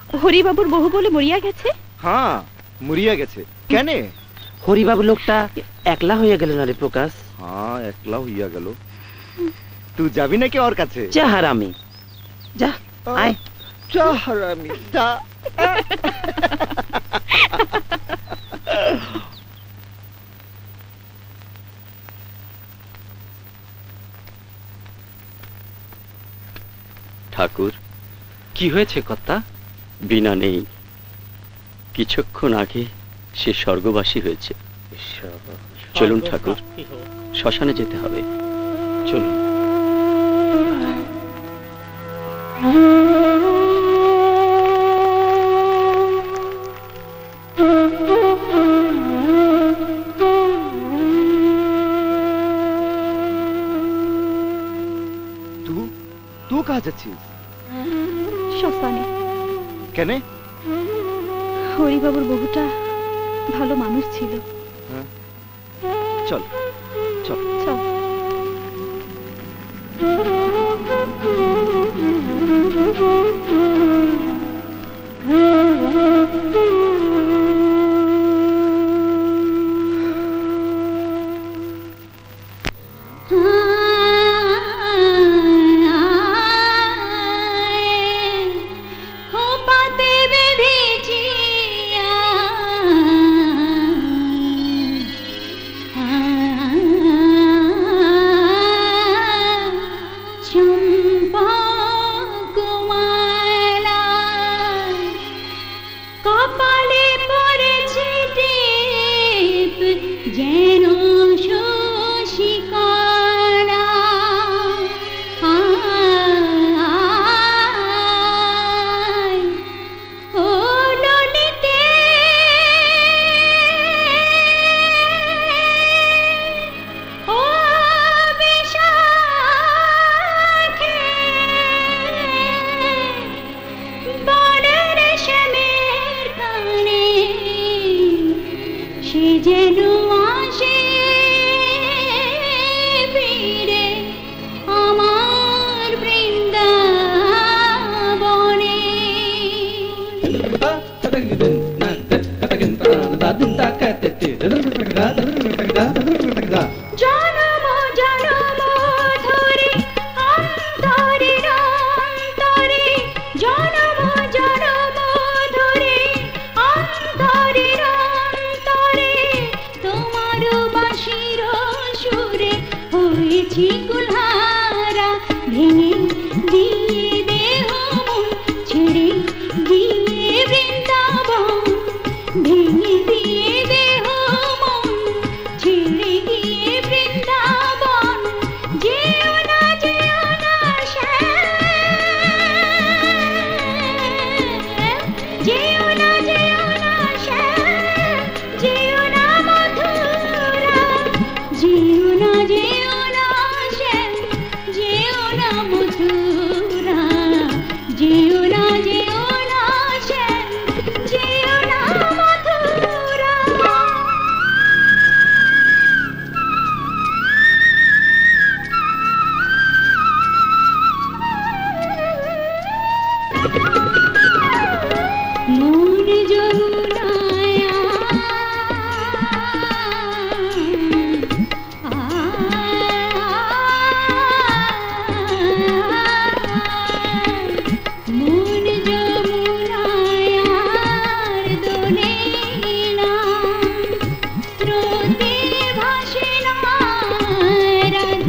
হরিবাবুর বহু বলে মরিয়া গেছে? হ্যাঁ মরিয়া গেছে। কেন? হরিবাবু লোকটা একলা হয়ে গেল না রে প্রকাশ? হ্যাঁ একলা হইয়া গেল। তুই যাবি নাকি ওর কাছে? যা হারামি যা, আয় যা হারামি যা। ঠাকুর কি হয়েছে কর্তা? বিনা নেই, কিছুক্ষণ আগে সে স্বর্গবাসী হয়েছে। চলুন ঠাকুর, শ্মশানে যেতে হবে। চলুন। तू तू कहाँ যাচ্ছিস? শ্মশানে। কেন? হরিবাবুর বহুটা ভালো মানুষ ছিল। চল চল চল।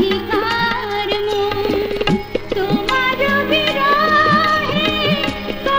তোমার বিরহে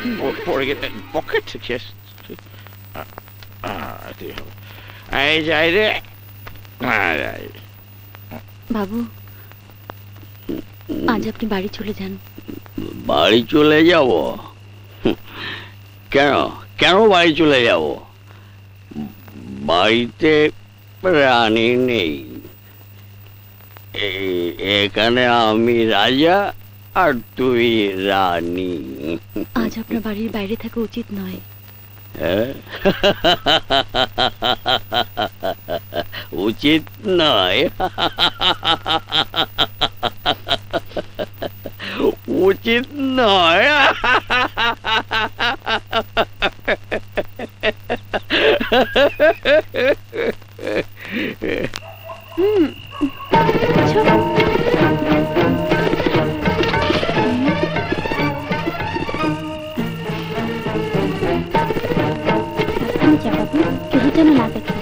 পড়ে গেছে পকেট শেষ এই যাই রে বাবু আজ আপনি বাড়ি চলে যান। বাড়ি চলে যাব? কেন কেন বাড়ি চলে যাব? বাড়িতে রানী নেই, এখানে আমি রাজা আর তুই রানী। আজ আপনার বাড়ির বাইরে থাকা উচিত নয়। উচিত নয়? উচিত নয়? হুম কেউ যেন না দেখে।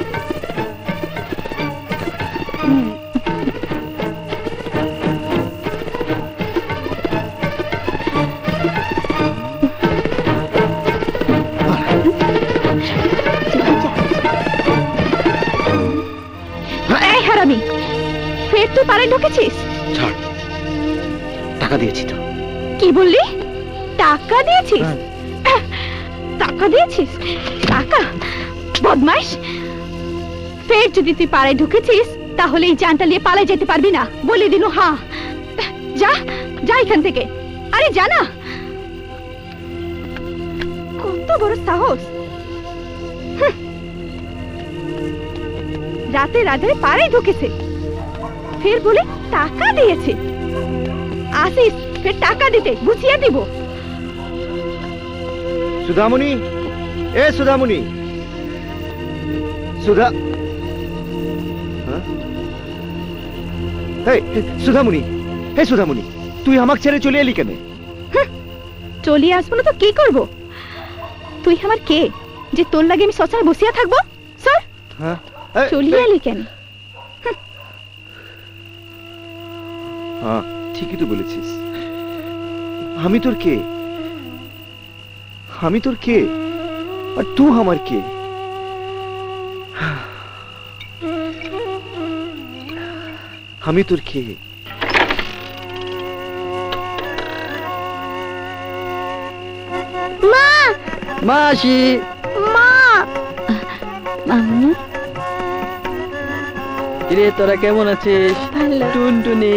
ফের তুই পারে ঢুকেছিস? ছাড়, টাকা দিয়েছি তো। কি বললি? টাকা দিয়েছিস? টাকা দিয়েছিস? টাকা? বদমাইশ! ফের যদি তুই পাড়ায় ঢুকেছিস তাহলে এই জানটা নিয়ে পালায় যেতে পারবি না, বলে দিনু। হ্যাঁ, যা যা এখান থেকে। আরে জানা কত বড় সাহস! রাতে রাতে পাড়ায় ঢুকেছে, ফের বলে টাকা দিয়েছে। আসিস ফের টাকা দিতে, বুঝিয়ে দিব। সুধামণি, এ সুধামণি, সুধা সুধামণি, হে সুধামণি, তুই আমাকে ছেড়ে চলে এলি কেন? চলে আসবো না তো কি করব? তুই আমার কে যে তোর লাগে আমি সচায় বসিয়া থাকবো? স্যার চলিয়ে এলি কেন? হ্যাঁ ঠিকই তো বলেছিস। আমি তোর কে? আমি তোর কে আর তুই আমার কে? আমি তোর কে? মা, মাসি, মা, মামু রে তোরা কেমন আছিস? টুনটুনি।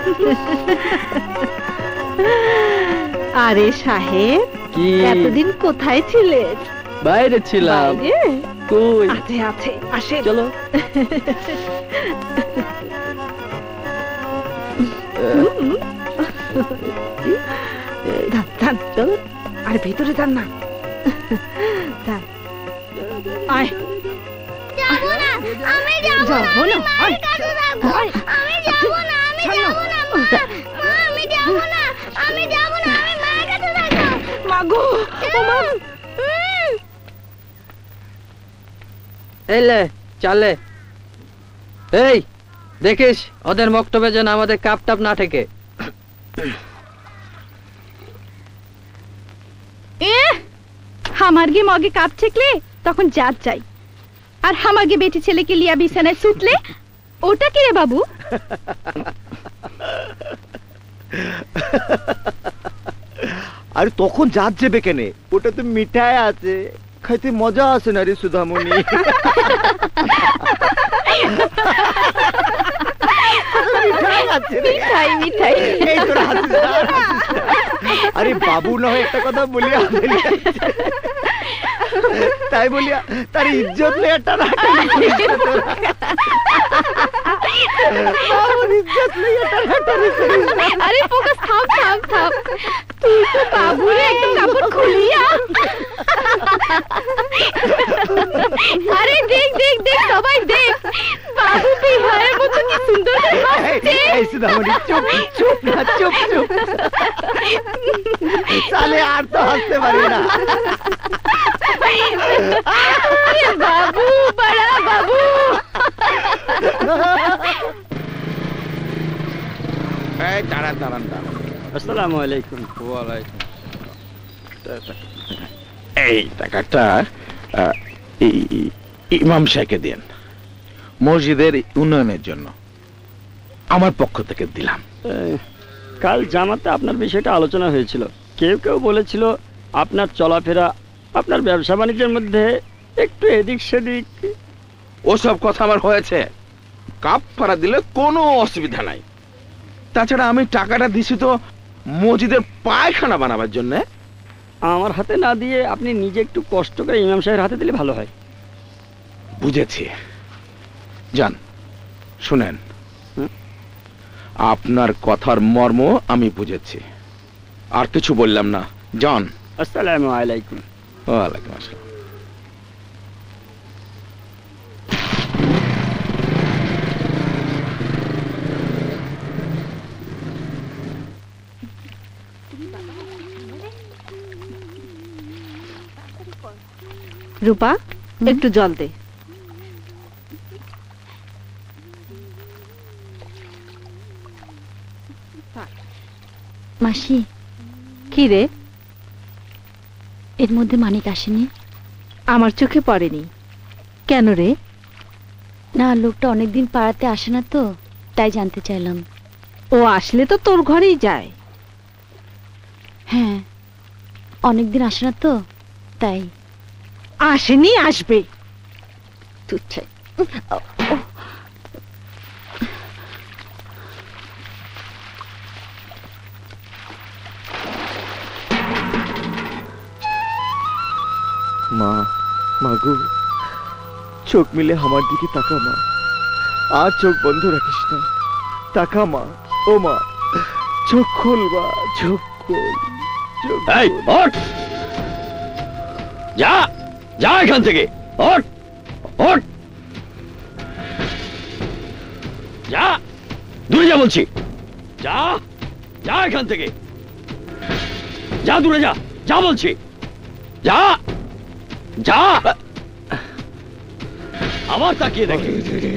আরে সাহেব, কি এতদিন কোথায় ছিলেন? বাইরে ছিলাম। কই? আছে আছে, আসে চলো। যান চলো, আরে ভেতরে যান না। আয় যাবো না, আমি যাবো না, আমি মায়ের কাছে থাকবো। আমি যাবো না, আমি যাবো না, মা, মা, আমি যাবো না, আমি যাবো না, আমি মায়ের কাছে থাকবো। মাগো, ও মা, এলে চলে। এই দেখিস ওদের মক্তবে যেন আমাদের কাপ টাপ না ঠেকে। হামার গে মগে কাপ ঠেকলে তখন জাত যাই, আর হামার গে বেটি ছেলেকে লিয়া বিছানায় সুতলে ওটা কি রে বাবু? আরে তখন জাত যাবে কেন? ওটা তো মিঠাই আছে, খাইতে মজা আছে না রে সুধামণি? মিঠাই মিঠাই। আরে বাবু না হয় একটা কথা বলিয়া তাই বলিয়া তার ইজ্জত লইয়া টানাটানি। আরে ফোকাস, থাম থাম থাম। তুই তো বাবুরে একদম কাপড় খুলিয়া। আরে দেখ দেখ দেখ, সবাই দেখ, বাবু বিহারের মতো কি সুন্দর হাসছে। এই সুধামণি চুপ চুপ না, চুপ চুপ। সালে আর তো হাসতে পারি না। বাবু, বড়া বাবু। এই দাঁড়ান দাঁড়ান দাঁড়ান। আসসালামু আলাইকুম। ওয়ালাইকুম। এই টাকাটা ইমাম সাহেবকে দেন, মসজিদের উন্নয়নের জন্য আমার পক্ষ থেকে দিলাম। কাল জামাতে আপনার বিষয়টা আলোচনা হয়েছিল, কেউ কেউ বলেছিল আপনার চলাফেরা, আপনার ব্যবসা বাণিজ্যের মধ্যে একটু এদিক সেদিক। ওসব কথা আমার হয়েছে, কাপ ফাড়া দিলে কোনো অসুবিধা নাই। তাছাড়া আমি টাকাটা দিছি তো মসজিদের পায়খানা বানাবার জন্য। আমার হাতে না দিয়ে আপনি নিজে একটু কষ্ট করে ইমাম সাহেবের হাতে দিলে ভালো হয়। বুঝেছি, যান শুনেন, আপনার কথার মর্ম আমি বুঝেছি, আর কিছু বললাম না, যান। আসসালামু আলাইকুম। ওয়ালাইকুম আসসালাম। রূপা, একটু জল দে। মাসি, কি রে? এর মধ্যে মানিক আসেনি? আমার চোখে পড়েনি। কেন রে? না, লোকটা অনেকদিন পাড়াতে আসে না তো, তাই জানতে চাইলাম। ও আসলে তো তোর ঘরেই যায়। হ্যাঁ, অনেকদিন আসে না তো, তাই। আসেনি, আসবে। তুচ্ছা। মা, মাগো, চোখ মিলে আমার দিকে তাকা মা, আর চোখ বন্ধ রাখিস না, তাকা মা, ও মা, চোখ খোল মা, চোখ খোল। এই ওঠ, যা যা এখান থেকে, ওঠ ওঠ, যা, দূরে যা বলছি, যা যা এখান থেকে, যা দূরে যা, যা বলছি, যা যা। আবার তাকিয়ে দেখে।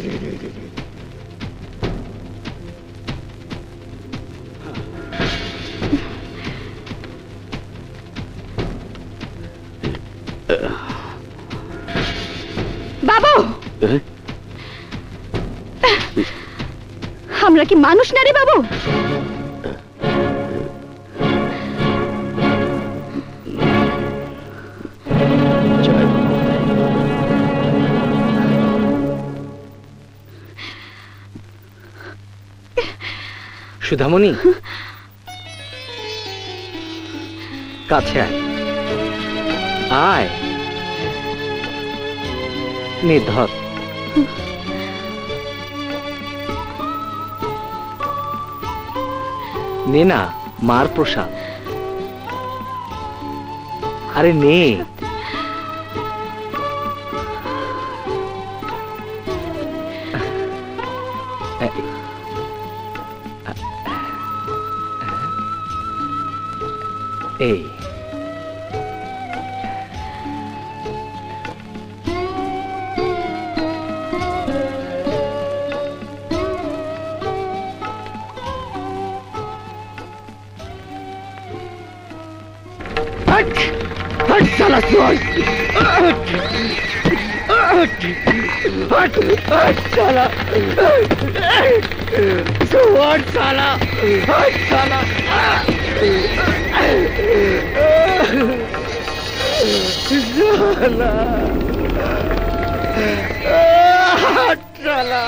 বাবু, আমরা কি মানুষ না রে বাবু? সুধামণি, কাছে আয়, আয়, নে ধর। নে না, মার প্রসাদ। আরে নে। এই साला सोच साला सोच साला साला साला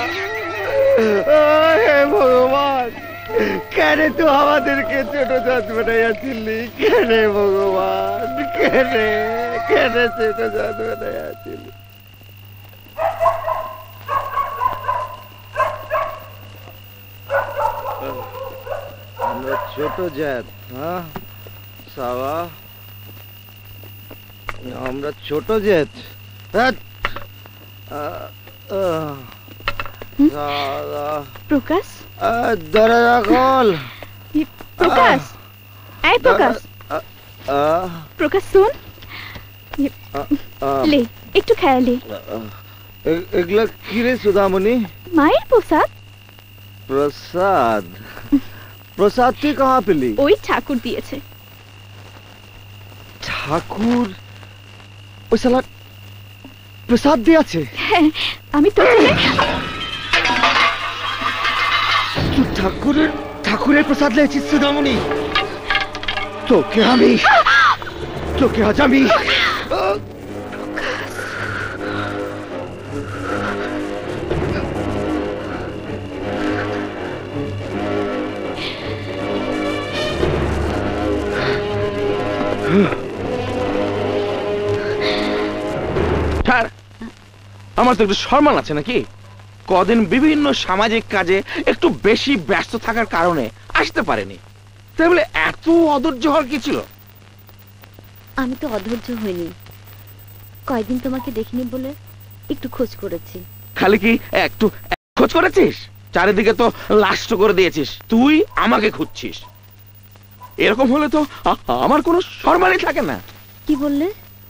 हे भगवान কেন তো আমাদেরকে ছোট জাত বানাইয়াছিলি কেন ভগবান কেন কেন ছোট জাত বানাইয়াছিলি আমরা ছোট জাত হ্যাঁ সাবা আমরা ছোট জাত প্রকাশ দরজা খোল প্রকাশ এই প্রকাশ প্রকাশ শুন লে একটু খেয়ে লে এগুলা কি রে সুধামণি মায়ের প্রসাদ প্রসাদ প্রসাদ তুই কাহা পেলি ওই ঠাকুর দিয়েছে ঠাকুর ওই শালা প্রসাদ দিয়ে আছে। আমি তো ঠাকুরের ঠাকুরের প্রসাদ লেছিস সুধামণি। তোকে আমি তোকে আজ আমি আমার তো একটু সম্মান আছে নাকি? কদিন বিভিন্ন সামাজিক কাজে একটু বেশি ব্যস্ত থাকার কারণে আসতে পারেনি। তাই বলে এত অধৈর্য হওয়ার কি ছিল? আমি তো অধৈর্য হইনি, কয়েকদিন তোমাকে দেখিনি বলে একটু খোঁজ করেছি। খালি কি একটু খোঁজ করেছিস? চারিদিকে তো লাষ্ট করে দিয়েছিস, তুই আমাকে খুঁজছিস। এরকম হলে তো আমার কোনো সম্মানই থাকে না। কি বললে?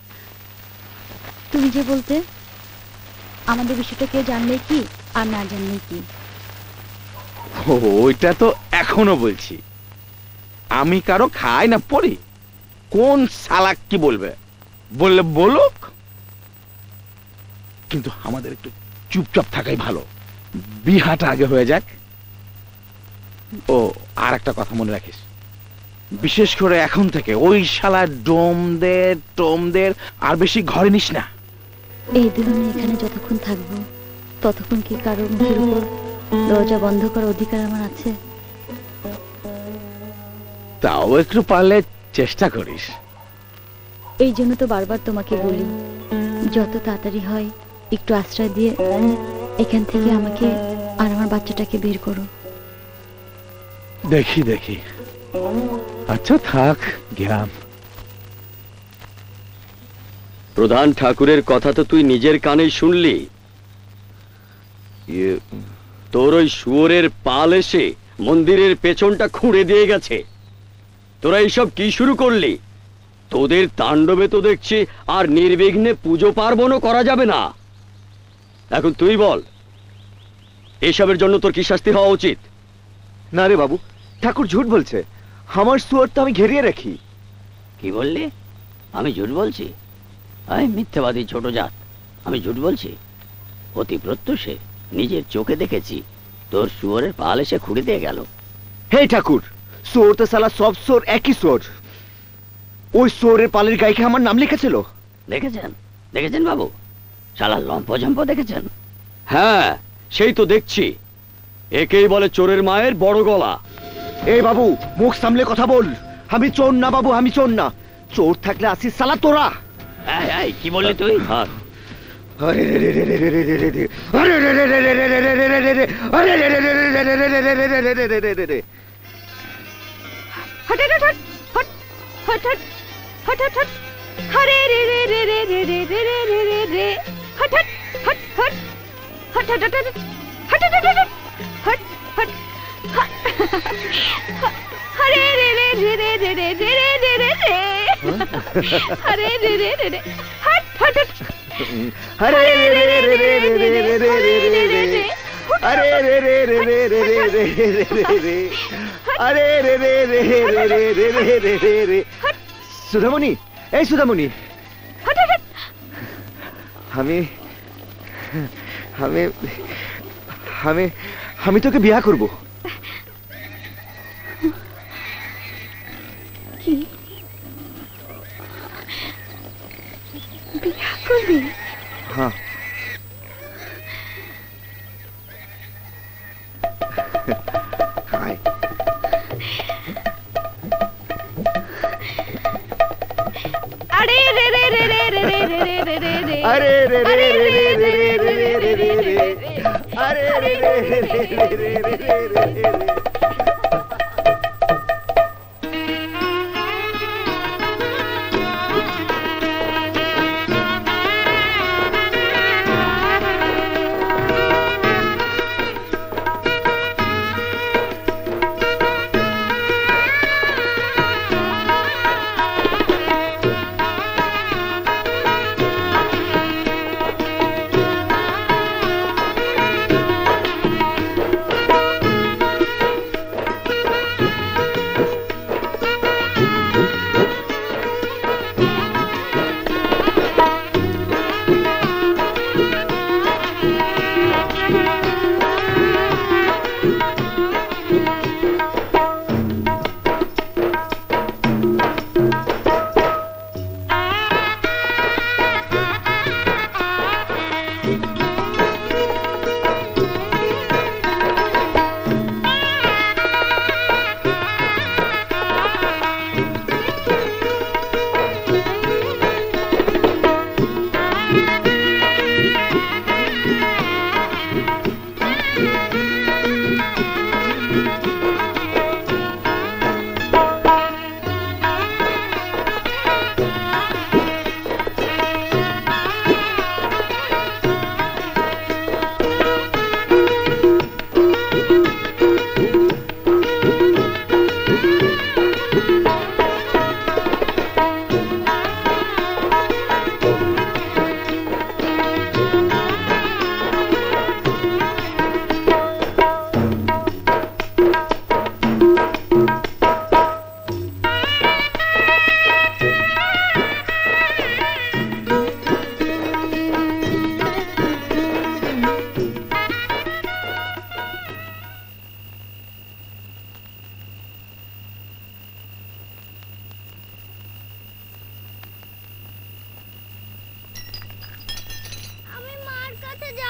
তুমি যে বলতে আমাদের বিষয়টা কেউ জানলে কি আর না জানলে কি? ওইটা তো এখনো বলছি। আমি কারো খাই না পড়ি, কোন শালা কি বলবে বললে বলুক, কিন্তু আমাদের একটু চুপচাপ থাকাই ভালো। বিহাটা আগে হয়ে যাক। ও আর একটা কথা মনে রাখিস, বিশেষ করে এখন থেকে ওই শালা ডোমদের টোমদের আর বেশি ঘরে নিস না। এই দুজনে এখানে যতক্ষণ থাকবো ততক্ষণ কি কারো মুখের উপর দরজা বন্ধ করার অধিকার আমার আছে? তাও একটু পারলে চেষ্টা করিস। এই জন্য তো বারবার তোমাকে বলি, যত তাড়াতাড়ি হয় একটু আশ্রয় দিয়ে এখান থেকে আমাকে আর আমার বাচ্চাটাকে বের করো। দেখি দেখি। আচ্ছা থাক, গেলাম। প্রধান ঠাকুরের কথা তো তুই নিজের কানেই শুনলি। তোর ওই শুয়োরের পাল এসে মন্দিরের পেছনটা খুঁড়ে দিয়ে গেছে। তোরা এইসব কি শুরু করলি? তোদের তাণ্ডবে তো দেখছি আর নির্বিঘ্নে পুজো পার্বণও করা যাবে না। এখন তুই বল, এসবের জন্য তোর কি শাস্তি হওয়া উচিত? না রে বাবু, ঠাকুর ঝুট বলছে। আমার শুয়োর তো আমি ঘেরিয়ে রাখি। কি বললি? আমি ঝুট বলছি? আয় মিথ্যাবাদী ছোট জাত, আমি ঝুট বলছি? অতি প্রত্যুষে নিজের চোখে দেখেছি তোর শুয়োরের পাল এসে খুঁড়ে দিয়ে গেল। হে ঠাকুর, শুয়োর তো শালা সব শুয়োর একই শুয়োর। ওই শুয়োরের পালের গায়ে আমার নাম লিখেছিল। দেখেছেন দেখেছেন বাবু, শালা লম্পঝম্প দেখেছেন? হ্যাঁ সেই তো দেখছি। একেই বলে চোরের মায়ের বড় গলা। এই বাবু, মুখ সামলে কথা বল। আমি চোর না বাবু, আমি চোর না। চোর থাকলে আসিস শালা তোরা। কি বললি তুই? সুধামণি, এই সুধামণি, আমি আমি আমি আমি তোকে বিয়া করব। কি বিয়া করবি? হ্যাঁ। আরে রে রে রে রে রে রে রে রে রে রে আরে রে রে রে রে রে রে রে রে রে রে আরে রে রে রে রে রে রে রে রে।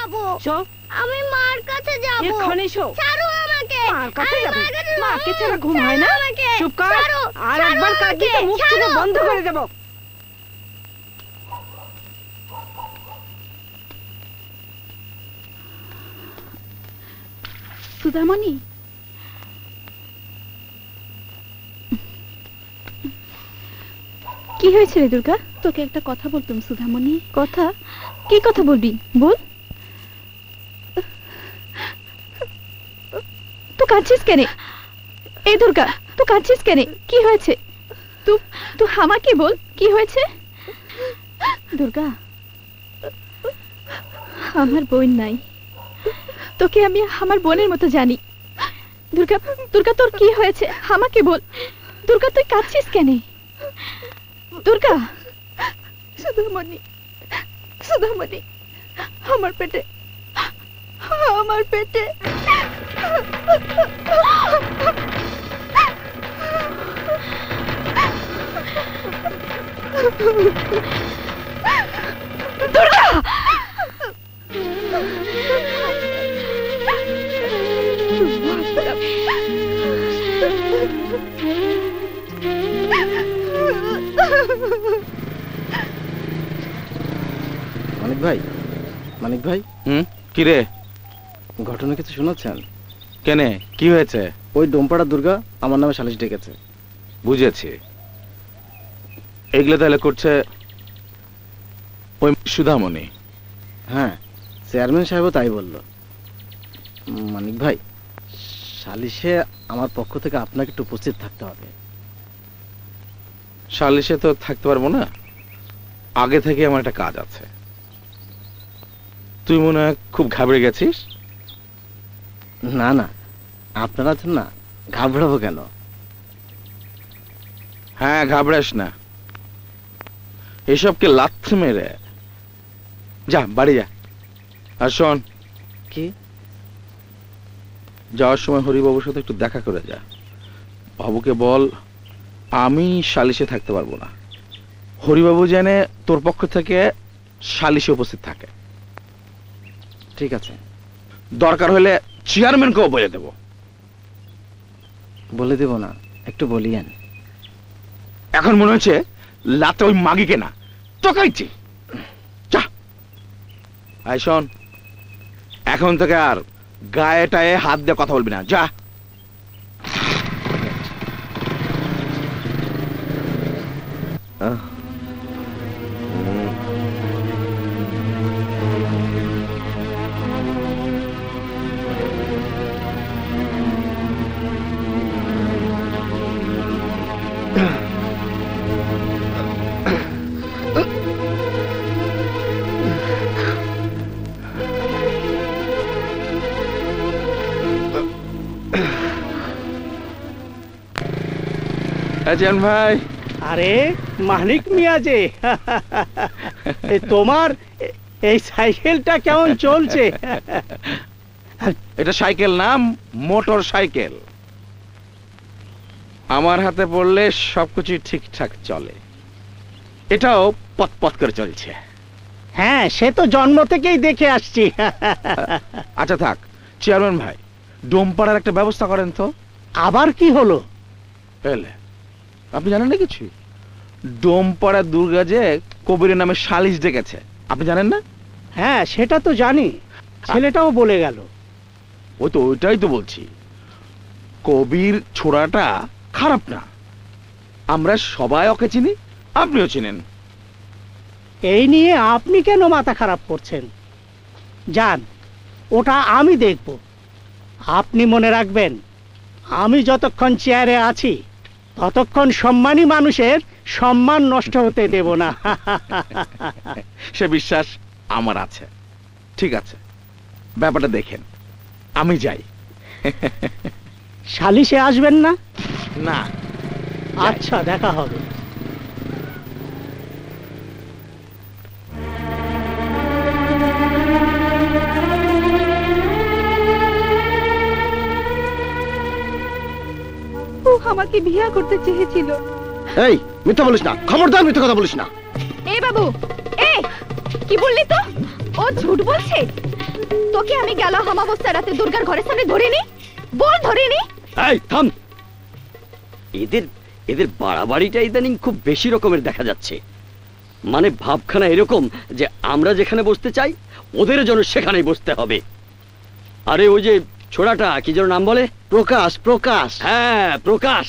যাবো, আমি মার কাছে যাবো। এক্ষুনি শো। ছাড়ো আমাকে। মার কাছে আমি যাবে? মার কাছে যাবো। মাকে ছাড়া ঘুম হয় না? আমাকে। চুপ কর। ছাড়ো, আর ছাড়ো একবার কাঁদবি তো আমাকে, মুখ থেকে ছাড়ো। বন্ধ করে দেব। সুধামণি, কি হয়েছে রে দুর্গা? তোকে একটা কথা বলতাম সুধামণি। কথা? কি কথা বলবি বল। তুই কাঁদছিস কেন? এই দুর্গা, তুই কাঁদছিস কেন? কি হয়েছে? তুই তুই আমাকে বল কি হয়েছে। দুর্গা, আমার বোন নাই, তোকে আমি আমার বোনের মতো জানি। দুর্গা, দুর্গা তোর কি হয়েছে আমাকে বল। দুর্গা তুই কাঁদছিস কেন? দুর্গা। সুধামণি, সুধামণি, আমার পেটে, আমার পেটে দুর্গা। মানিক ভাই, মানিক ভাই। হুম, কি রে? ঘটনা কিছু শোনাচ্ছেন? কেনে, কি হয়েছে? ওই ডোমপাড়া দুর্গা আমার নামে সালিশ ডেকেছে। বুঝেছি। এগুলো তাহলে করছে ওই সুধামণি? হ্যাঁ, চেয়ারম্যান সাহেবও তাই বলল। মানিক ভাই, সালিশে আমার পক্ষ থেকে আপনাকে একটু উপস্থিত থাকতে হবে। সালিশে তো থাকতে পারবো না, আগে থেকে আমার একটা কাজ আছে। তুই মনে হয় খুব ঘাবড়ে গেছিস? না না, আপনারা আছেন না, ঘাবড়াবো কেন? হ্যাঁ, ঘাবড়াস না। এসবকে লাথি মেরে যা বাড়ি যা। আর শোন, কি যাওয়ার সময় হরিবাবুর সাথে একটু দেখা করে যা। বাবুকে বল আমি সালিশে থাকতে পারবো না, হরিবাবু জেনে তোর পক্ষ থেকে সালিশে উপস্থিত থাকে। ঠিক আছে। দরকার হলে চেয়ারম্যানকেও বলে দেব। বলে দেব না, একটু বলিয়েন। এখন মনে হচ্ছে লাতে ওই মাগিকে না তোকাইছি। যা। আই শোন, এখন থেকে আর গায়ে টায়ে হাত দিয়ে কথা বলবি না, যা। ভাই, আরে মানিক মিয়া যে, তোমার এই সাইকেলটা কেমন চলছে? এটা সাইকেল নাম মোটর সাইকেল। আমার হাতে পড়লে সবকিছু ঠিকঠাক চলে, এটাও পথ পথ করে চলছে। হ্যাঁ, সে তো জন্ম থেকেই দেখে আসছি। আচ্ছা থাক, চেয়ারম্যান ভাই, ডোমপাড়ার একটা ব্যবস্থা করেন তো। আবার কি হলো? এলে আপনি জানেন না কিছু? ডোমপাড়া দুর্গা যে কবিরের নামে সালিশ ডেকেছে, আপনি জানেন না? হ্যাঁ, সেটা তো জানি, ছেলেটাও বলে গেল। ওই তো ওইটাই তো বলছি, কবির ছোড়াটা খারাপ না, আমরা সবাই ওকে চিনি, আপনিও চিনেন। এই নিয়ে আপনি কেন মাথা খারাপ করছেন? যান, ওটা আমি দেখব। আপনি মনে রাখবেন, আমি যতক্ষণ চেয়ারে আছি ততক্ষণ সম্মানী মানুষের সম্মান নষ্ট হতে দেব না। সে বিশ্বাস আমার আছে। ঠিক আছে, ব্যাপারটা দেখেন, আমি যাই। সালিশে আসবেন না? না। আচ্ছা, দেখা হবে। ও আমাকে বিয়ে করতে চেয়েছিল। এই মিথ্যা বলিস না, খবরদার মিথ্যা কথা বলিস না। এই বাবু, এই কি বললি তো? ও ঝুট বলছে। তোকে আমি গেল হামাবস্তা রাতে দুর্গার ঘরের সামনে ধরিনি? বল ধরিনি? এই থাম, এদের এদের বাড়াবাড়িটা ইদানিং খুব বেশি রকমের দেখা যাচ্ছে। মানে ভাবখানা এরকম যে আমরা যেখানে বসতে চাই ওদের জন্য সেখানেই বসতে হবে। আরে ওই যে ছোড়াটা কি যেন নাম বলে, প্রকাশ। প্রকাশ, হ্যাঁ প্রকাশ,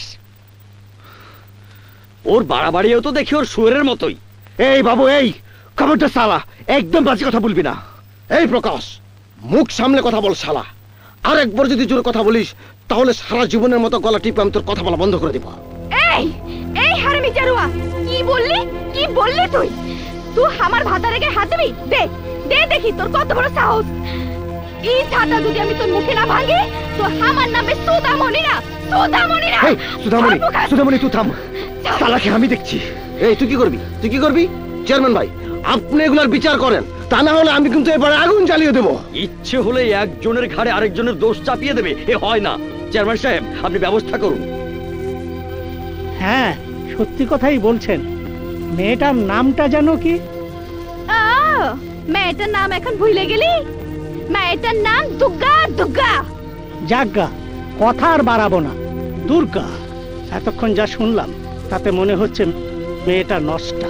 ওর বাড়াবাড়িও তো দেখি ওর শুয়োরের মতোই। এই বাবু, এই খবরদার শালা, একদম বাজে কথা বলবি না। এই প্রকাশ, মুখ সামলে কথা বল শালা। আর একবার যদি জোরে কথা বলিস তাহলে সারা জীবনের মতো গলা টিপে আমি তোর কথা বলা বন্ধ করে দিব। এই এই হারামি জারুয়া, কি বললি? কি বললি তুই? তুই আমার ভাতারে গায়ে হাত দিবি? দে দে দেখি তোর কত বড় সাহস। এই ঝাঁটা যদি আমি তোর মুখে না ভাঙি তো আমার নামে সুধামণি না, সুধামণি না। এই সুধামণি, সুধামণি তুই থাম, শালাকে আমি দেখছি। এই তুই কি করবি? তুই কি করবি? চেয়ারম্যান ভাই, আপনি এগুলার বিচার করেন, তা না হলে আমি কিন্তু এবারে আগুন জ্বালিয়ে দেবো। ইচ্ছে হলে একজনের ঘাড়ে আরেকজনের দোষ চাপিয়ে দেবে, এ হয় না। চেয়ারম্যান সাহেব, আপনি ব্যবস্থা করুন। হ্যাঁ, সত্যি কথাই বলছেন। মেয়েটার নামটা জানো কি? আ, মেয়েটার নাম এখন ভুলে গেলি? মেয়েটার নাম দুর্গা। দুর্গা যাজ্ঞা, কথা আর বাড়াবো না। দুর্গা, এতক্ষণ যা শুনলাম তাতে মনে হচ্ছে মেয়েটা নষ্টা।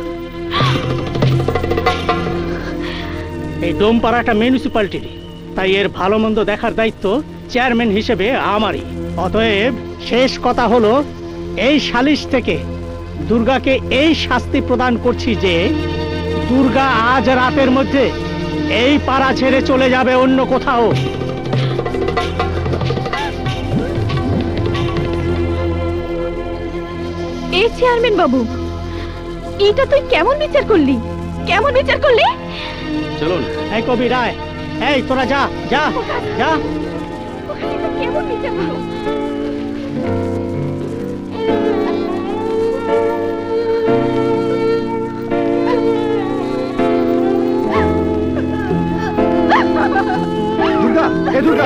এই ডোমপাড়াটা মিউনিসিপ্যালিটির, তাই এর ভালো মন্দ দেখার দায়িত্ব চেয়ারম্যান হিসেবে আমারই। অতএব শেষ কথা হলো, এই সালিশ থেকে দুর্গাকে এই শাস্তি প্রদান করছি যে দুর্গা আজ রাতের মধ্যে এই পাড়া ছেড়ে চলে যাবে অন্য কোথাও। এই চেয়ারম্যান বাবু, এটা তুই কেমন বিচার করলি? কেমন বিচার করলি? চলুন। এই কবি রায়, এই তোরা যা যা যা। কেমন বিচার হলো? দুর্গা, এ দুর্গা,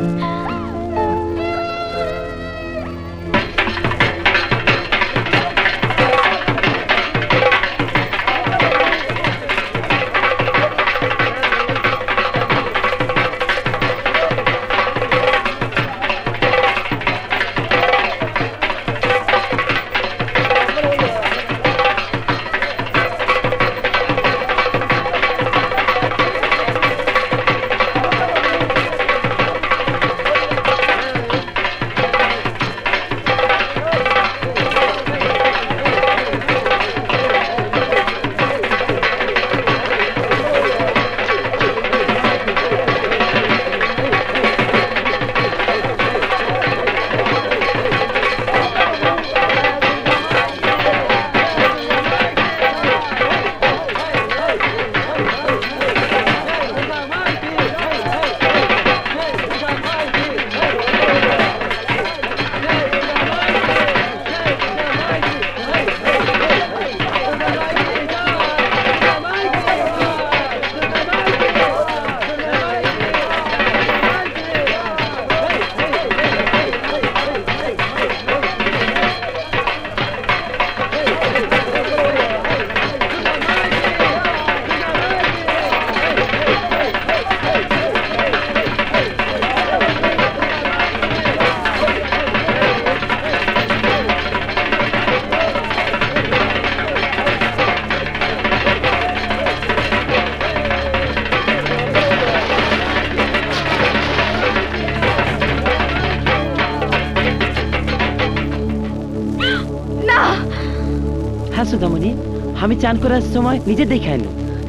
সুধামণি, আমি চান করার সময় নিজে দেখে আনি।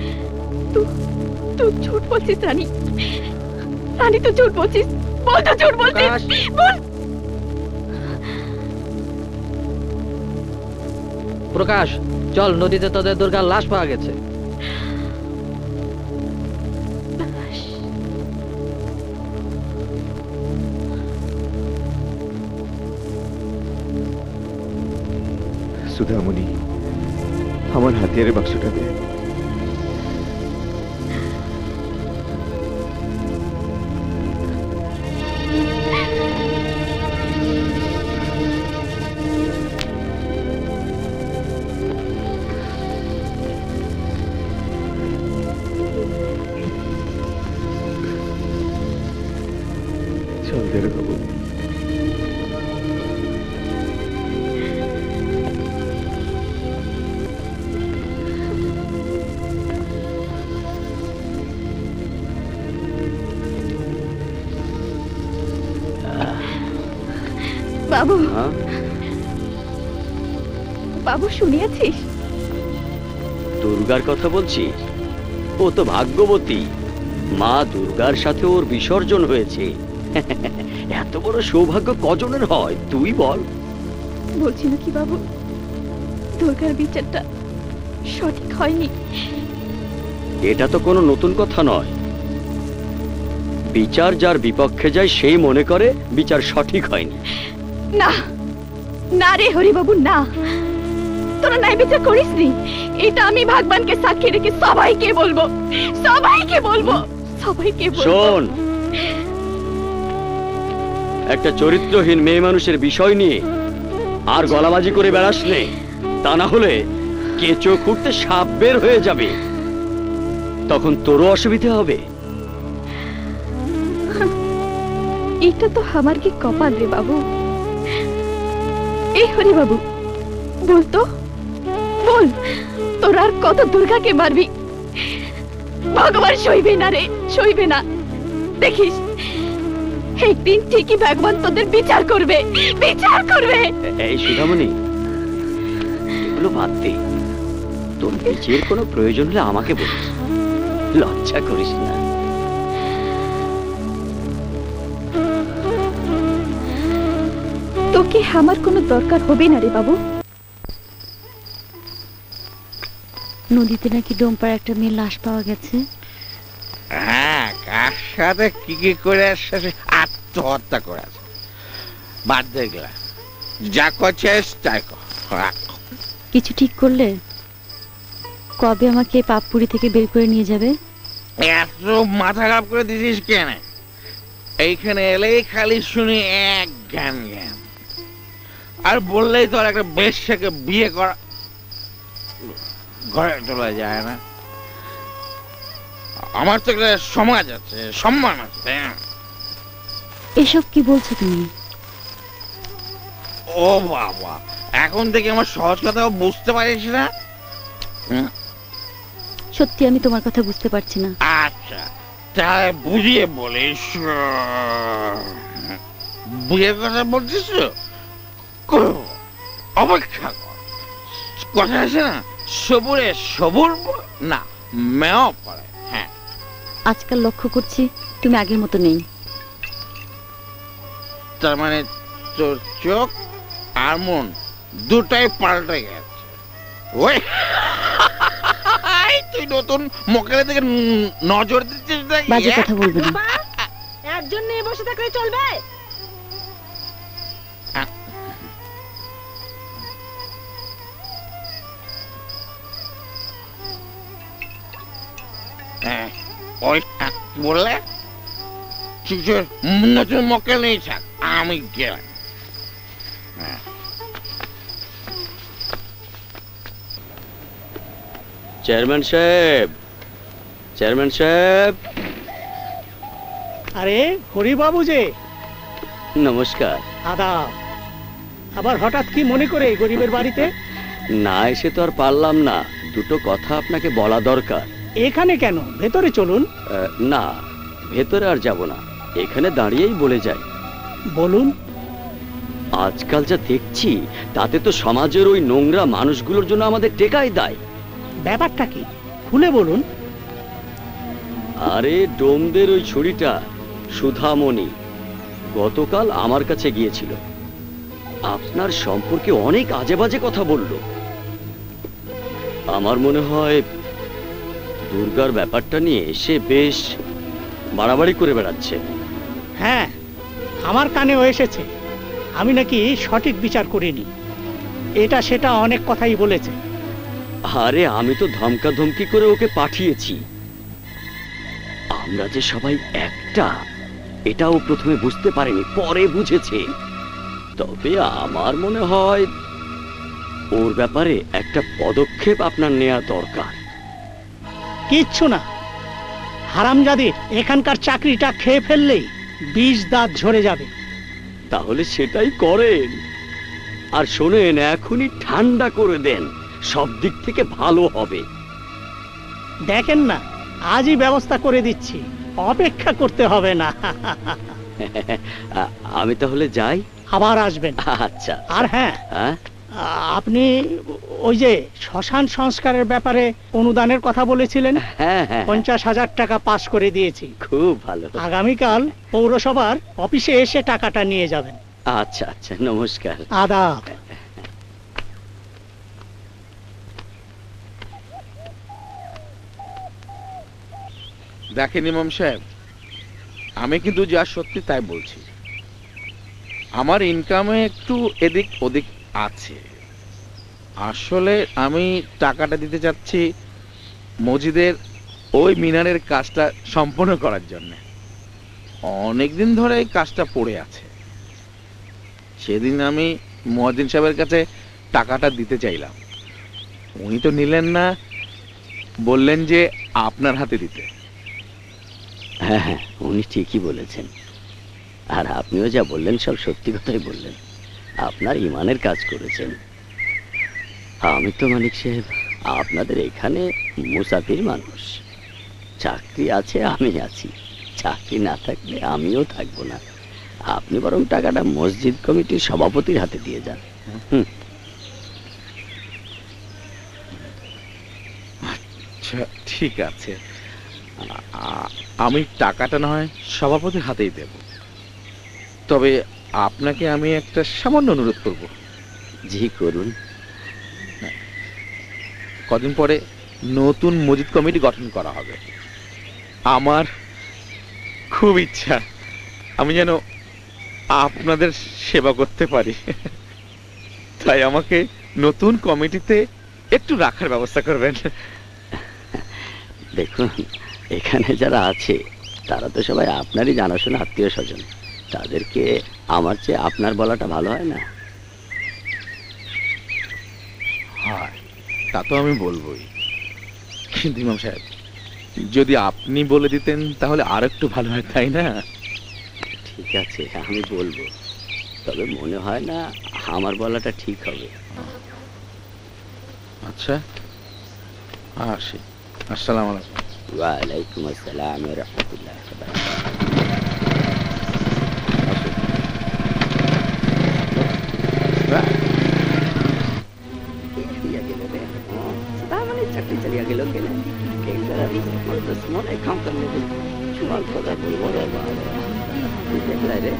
তুই ঝুট বলছিস রানী, রানী তুই ঝুট বলছিস, বল তো ঝুট বলছিস, বল। প্রকাশ, চল, নদীতে তোদের দুর্গার লাশ পাওয়া গেছে। সুধামণি, আমার হাতিয়ারের বাক্সটা দে। বের হবো। বাবু বাবু শুনিয়েছিস? দুর্গার কথা বলছিস? ও তো ভাগ্যবতী, মা দুর্গার সাথে ওর বিসর্জন হয়েছে। এত বড় সৌভাগ্য কজনের হয় তুই বল? বলছি না কি বাবু, দুর্গার বিচারটা সঠিক হয়নি। এটা তো কোনো নতুন কথা নয়। বিচার যার বিপক্ষে যায় সেই মনে করে বিচার সঠিক হয়নি। না না রে হরিবাবু, না, তোরা ন্যায় বিচার করিসনি, এটা আমি ভগবানকে সাক্ষী রেখে সবাইকে বলবো, সবাইকে বলবো, সবাইকে বলবো। শোন, একটা চরিত্রহীন মেয়ে মানুষের বিষয় নিয়ে আর গলাবাজি করে বেড়াস নে, তা না হলে কেঁচো খুঁড়তে সাপ বের হয়ে যাবে, তখন তোরও অসুবিধা হবে। এটা তো আমার কি কপাল রে বাবু। এই হরি বাবু বলতো, বল তোর আর কত দুর্গাকে মারবি? ভগবান সইবে না রে, সইবে না। দেখিস একদিন ঠিকই ভগবান তোদের বিচার করবে, বিচার করবে। এই সুধামণি, এগুলো বাদ দে, তোর নিজের কোনো প্রয়োজন হলে আমাকে বলিস, লজ্জা করিস না। তোকে আমার কোনো দরকার হবে না রে বাবু। নদীতে নাকি ডোমপার একটা মেয়ের লাশ পাওয়া গেছে। হ্যাঁ, কার সাথে কি কি করে আত্মহত্যা করেছে বাদ দেখলা, যা করছিস তাই কর। কিছু ঠিক করলে কবে আমাকে পাপপুরি থেকে বের করে নিয়ে যাবে? এত মাথা খারাপ করে দিছিস কেন? এইখানে এলেই খালি শুনি এক জ্ঞান জ্ঞান, আর বললেই তো আর একটা বেশ্যাকে বিয়ে করা ঘরে তোলা যায় না। আমার তো একটা সমাজ আছে, সম্মান আছে। এসব কি বলছো তুমি? ও বাবা, এখন থেকে আমার সহজ কথা বুঝতে পারিস না? সত্যি আমি তোমার কথা বুঝতে পারছি না। আচ্ছা তাহলে বুঝিয়ে বলিস। বুঝিয়ে কথা বলছিস অপেক্ষা কর, কথা আছে না, সবুরে সবুর না মেও পড়ে। হ্যাঁ, আজকাল লক্ষ্য করছি তুমি আগের মতো নেই। তার মানে তোর চোখ আর মন দুটাই পাল্টে গেছে। ওই তুই নতুন মোকালে থেকে নজর দিচ্ছিস নাকি? বাজে কথা বলবি না। একজন নিয়ে বসে থাকলে চলবে? ওই বললে নতুন মোকাল নেই থাক, আমি গেলাম। চেয়ারম্যান সাহেব, চেয়ারম্যান সাহেব। আরে হরিবাবু যে, নমস্কার। আদাব। আবার হঠাৎ কি মনে করে গরিবের বাড়িতে? না এসে তো আর পারলাম না, দুটো কথা আপনাকে বলা দরকার। এখানে কেন? ভেতরে চলুন। না, ভেতরে আর যাব না, এখানে দাঁড়িয়েই বলে যাই। বলুন। আজকাল যা দেখছি তাতে তো সমাজের ওই নোংরা মানুষগুলোর জন্য আমাদের টেকাই দায়। ব্যাপারটা কি খুলে বলুন। আরে ডোমদের ওই ছুরিটা সুধামণি গতকাল আমার কাছে গিয়েছিল, আপনার সম্পর্কে অনেক আজে বাজে কথা বলল। আমার মনে হয় দুর্গার ব্যাপারটা নিয়ে সে বেশ বাড়াবাড়ি করে বেড়াচ্ছে। হ্যাঁ, আমার কানেও এসেছে আমি নাকি সঠিক বিচার করিনি, এটা সেটা অনেক কথাই বলেছে। আরে আমি তো ধমকা ধমকি করে ওকে পাঠিয়েছি। আমরা যে সবাই একটা, এটাও প্রথমে বুঝতে পারেনি, পরে বুঝেছে। তবে আমার মনে হয় ওর ব্যাপারে একটা পদক্ষেপ আপনার নেওয়া দরকার। কিচ্ছু না, হারামজাদির এখানকার চাকরিটা খেয়ে ফেললেই বিষ দাঁত ঝরে যাবে। তাহলে সেটাই করেন, আর শোনেন এখনই ঠান্ডা করে দেন, সব দিক থেকে ভালো হবে। দেখেন না, আজই ব্যবস্থা করে দিচ্ছি, অপেক্ষা করতে হবে না। আমি তাহলে যাই, আবার আসবেন। আচ্ছা। আর হ্যাঁ, আপনি ওই যে শ্মশান সংস্কারের ব্যাপারে অনুদানের কথা বলেছিলেন, পঞ্চাশ হাজার টাকা পাস করে দিয়েছি। খুব ভালো। আগামীকাল পৌরসভার অফিসে এসে টাকাটা নিয়ে যাবেন। আচ্ছা আচ্ছা, নমস্কার। আদাব। দেখেন ইমাম সাহেব, আমি কিন্তু যা সত্যি তাই বলছি। আমার ইনকামে একটু এদিক ওদিক আছে। আসলে আমি টাকাটা দিতে চাচ্ছি মসজিদের ওই মিনারের কাজটা সম্পন্ন করার জন্য। অনেকদিন ধরে এই কাজটা পড়ে আছে। সেদিন আমি মুয়াজ্জিন সাহেবের কাছে টাকাটা দিতে চাইলাম, উনি তো নিলেন না, বললেন যে আপনার হাতে দিতে। হ্যাঁ হ্যাঁ, উনি ঠিকই বলেছেন, আর আপনিও যা বললেন সব সত্যি কথাই বললেন। আপনার ইমানের কাজ করেছেন। আমি তো মানিক সাহেব আপনাদের এখানে মুসাফির মানুষ, চাকরি আছে, আমি আছি, চাকরি না থাকলে আমিও থাকবো না। আপনি বরং টাকাটা মসজিদ কমিটির সভাপতির হাতে দিয়ে যান। হুম, আচ্ছা ঠিক আছে, আমি টাকাটা না হয় সভাপতির হাতেই দেব। তবে আপনাকে আমি একটা সামান্য অনুরোধ করব। জি করুন। কদিন পরে নতুন মসজিদ কমিটি গঠন করা হবে। আমার খুব ইচ্ছা আমি যেন আপনাদের সেবা করতে পারি, তাই আমাকে নতুন কমিটিতে একটু রাখার ব্যবস্থা করবেন। দেখুন, এখানে যারা আছে তারা তো সবাই আপনারই জানাশোনা আত্মীয় স্বজন, তাদেরকে আমার চেয়ে আপনার বলাটা ভালো হয় না? হয়, তা তো আমি বলবোই, কিন্তু ইমাম সাহেব যদি আপনি বলে দিতেন তাহলে আর একটু ভালো হয়, তাই না? ঠিক আছে, আমি বলবো, তবে মনে হয় না আমার বলাটা ঠিক হবে। আচ্ছা, আসি। আসসালামু আলাইকুম। ওয়ালাইকুম আসসালাম ওয়া রাহমাতুল্লাহি ওয়া বারাকাতুহু। Sudhamoni চাকরি চলিয়া গেল কেন? কেকটা আমি বলতো মনে কাম করলে চুমাল কথা বলবো রে বাবা, দেখলে রে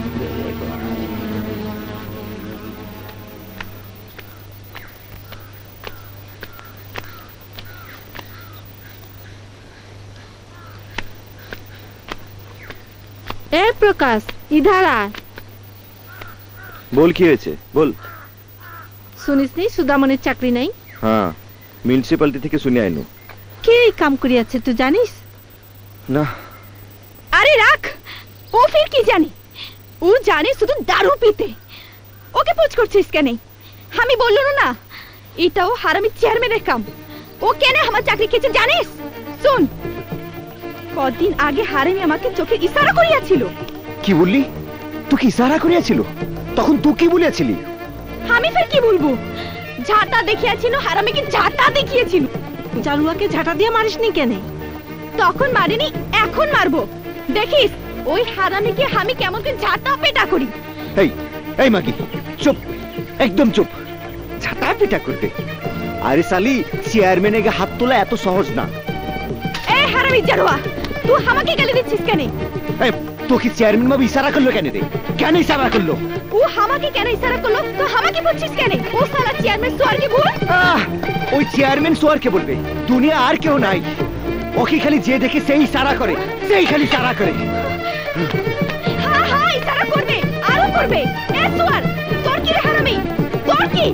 ए प्रकाश इधर आ। बोल কি হয়েছে বল। শুনিস নি সুদামনির চাকরি নাই? হ্যাঁ, মিউনিসিপ্যালিটি থেকে শুনে আইনু। কে এই কাম করি আছে তুই জানিস? না। আরে রাখ, ও ফির কি জানি? ও জানে শুধু দারু পিতে। ওকে পুছ করছিস কেন? আমি বললাম না এটাও হারামি চেয়ারম্যানের কাম। ও কেন আমার চাকরি খেয়েছে জানিস? শুন, কদিন আগে হারামি আমাকে চোখে ইশারা করিয়াছিল। কি বললি? তুই কি ইশারা করিয়াছিল? তখন তুই কি বলিয়াছিলি? আমি ফের কি বলবো? ঝাঁটা দেখিয়াছিল, হারামিকে ঝাঁটা দেখিয়েছিল। জারুয়াকে ঝাঁটা দিয়ে মারিসনি কেন? তখন মারিনি, এখন মারবো। দেখিস ওই হারামিকে আমি কেমন করে ঝাঁটা পেটা করি। এই এই মাগি চুপ, একদম চুপ। ঝাঁটা পেটা করতে? আরে সালি, চেয়ারম্যানের গায়ে হাত তোলা এত সহজ না। এই হারামি জারুয়া, তুই আমাকে গালি দিচ্ছিস কেন? এই তো কি চেয়ারম্যান বাবু ইশারা করলো কেন রে? কেন ইশারা করলো? ও আমাকে কেন ইশারা করলো? তো আমাকে বলছিস কেন? ও সালা চেয়ারম্যান সোয়ারকে বল। ওই চেয়ারম্যান সোয়ারকে বলবে, দুনিয়া আর কেউ নাই। ওকে খালি যে দেখে সেই ইশারা করে, সেই খালি ইশারা করে। হ্যাঁ হ্যাঁ ইশারা করবে, আরো করবে। এ সোয়ার, তোর কি রে হারামি? তোর কি?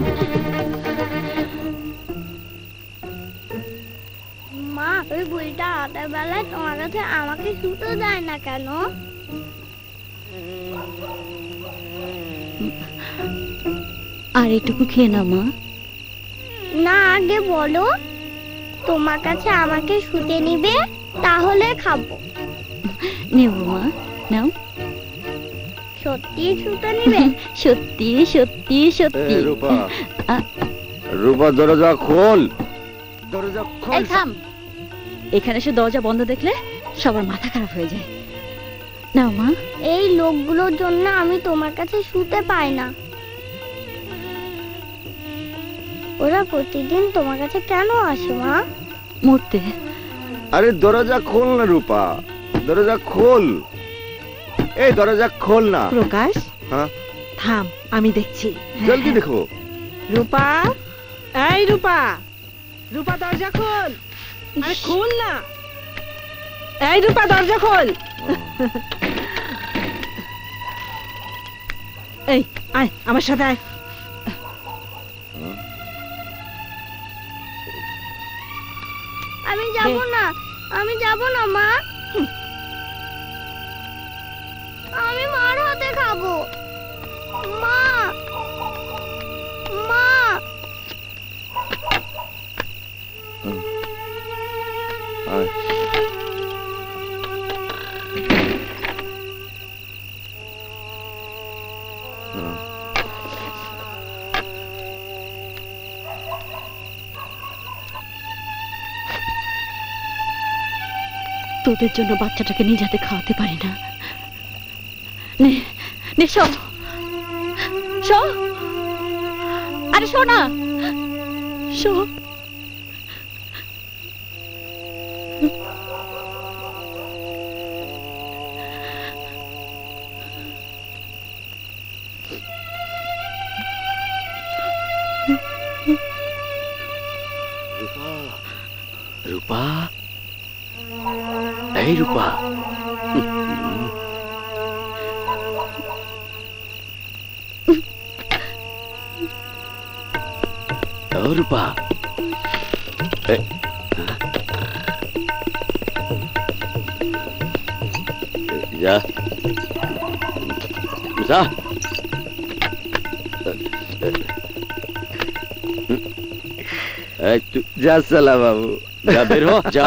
মা, ওই বুড়িটা রাতের বেলায় তোমার কাছে আমাকে শুতে দেয় না কেন? আর এটুকু খেয়ে না মা। না, আগে বলো তোমার কাছে আমাকে শুতে নিবে, তাহলে খাবো। নেব মা, নাও। সত্যি ছুটে নিবে? সত্যি সত্যি সত্যি। রূপা রূপা দরজা খোল, দরজা খোল। এই থাম, এখানে এসে দরজা বন্ধ দেখলে সবার মাথা খারাপ হয়ে যায়। না মা, এই লোকগুলোর জন্য আমি তোমার কাছে শুতে পাই না। ওরা প্রতিদিন তোমার কাছে কেন আসে মা? মরতে। আরে দরজা খোল না রূপা, দরজা খোল। এই দরজা খোল না। প্রকাশ, হ্যাঁ থাম, আমি দেখছি। জলদি দেখো। রূপা, এই রূপা, রূপা দরজা খোল। আরে খোল না। এই রূপা দরজা খোল। এই আয় আমার সাথে আয়। আমি যাব না, আমি যাব না মা। আমি মার হাতে খাবো। মা, মা। তোদের জন্য বাচ্চাটাকে নিজ হাতে খাওয়াতে পারি না। নে নে, শো শো, আরে শো না, শো। রূপা, এই রূপা, ও রূপা, যা যা, যা সালা বাবু, যা বের হ, যা।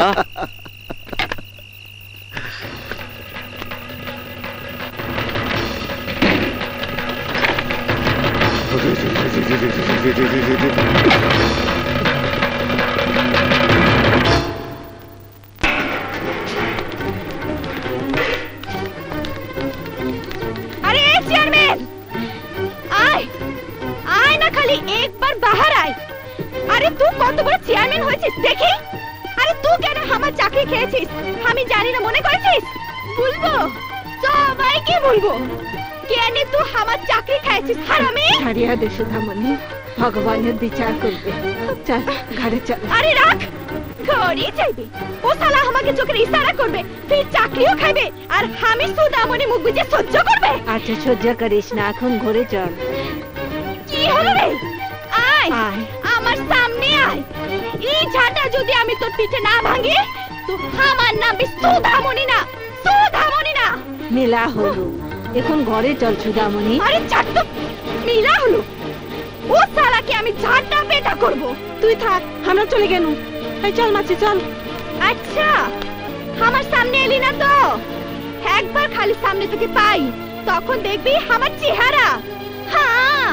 अरे चेयरमैन, आय आय ना, खाली एक बार बाहर आय। अरे तू कत बड़ চেয়ারম্যান হয়েছিস দেখি। আরে তুই কেন আমার চাকরি খেয়েছিস? আমি জানি না মনে করেছিস? বলবো সবাইকে বলবো কেন তুই আমার চাকরি খেয়েছিস হারামি। ছাড়িয়া দে সুধামণি, ভগবানের বিচার করবে। চল ঘরে চল। আরে রাখ, ঘরে যাইবে। ও শালা আমাকে চোখের ইশারা করবে, ফির চাকরিও খাইবে, আর আমি সুধামণি মুখ বুজে সহ্য করবে। আচ্ছা সহ্য করিস না, এখন ঘরে চল। কি হলো রে? আয় আমার সামনে আয়। এই ঝাঁটা যদি আমি তোর পিঠে না ভাঙি, তো আমার নাম সুধামণি না, সুধামণি না। মেলা হলো, এখন ঘরে চল সুধামণি। আরে ছাড় তো, মেলা হলো। ও শালাকে আমি ঝাঁটা পেটা করব। তুই থাক, আমরা চলে গেল। এই চল মাছি চল। আচ্ছা, আমার সামনে এলি না তো? একবার খালি সামনে থেকে পাই, তখন দেখবি আমার চেহারা। হ্যাঁ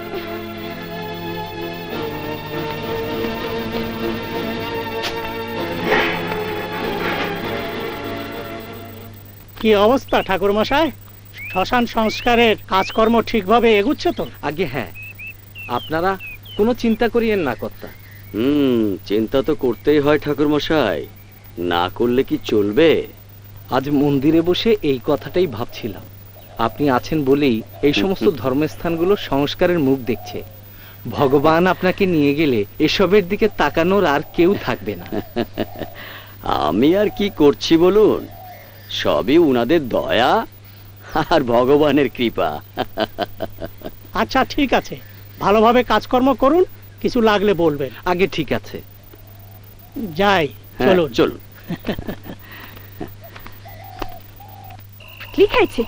কি অবস্থা ঠাকুর মশাই? শ্মশান সংস্কারের কাজকর্ম ঠিকভাবে এগুচ্ছে তো? আগে হ্যাঁ, আপনারা কোনো চিন্তা করিয়েন না কর্তা। হুম, চিন্তা তো করতেই হয় ঠাকুর মশাই, না করলে কি চলবে? আজ মন্দিরে বসে এই কথাটাই ভাবছিলাম। আপনি আছেন বলেই এই সমস্ত ধর্মস্থানগুলো সংস্কারের মুখ দেখছে। ভগবান আপনাকে নিয়ে গেলে এসবের দিকে তাকানোর আর কেউ থাকবে না। আমি আর কি করছি বলুন, সবই উনাদের দয়া আর ভগবানের কৃপা। আচ্ছা ঠিক আছে, ভালোভাবে কাজকর্ম করুন, কিছু লাগলে বলবেন। আগে ঠিক আছে, যাই। চলুন চলুন। কি খাইছে?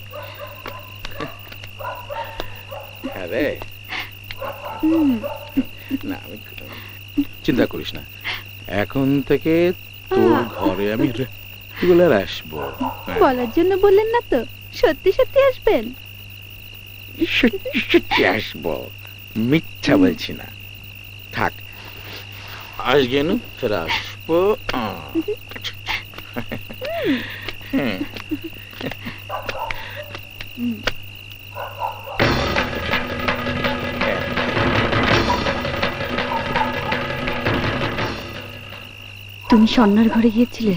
না চিন্তা করিস না, এখন থেকে তোর ঘরে আমি রেগুলার আসবো। বলার জন্য বললেন না তো, সত্যি সত্যি আসবেন? সত্যি সত্যি আসবো, মিথ্যা বলছি না। থাক, আজকে না ফের আসবো। তুমি স্বর্ণার ঘরে গিয়েছিলে?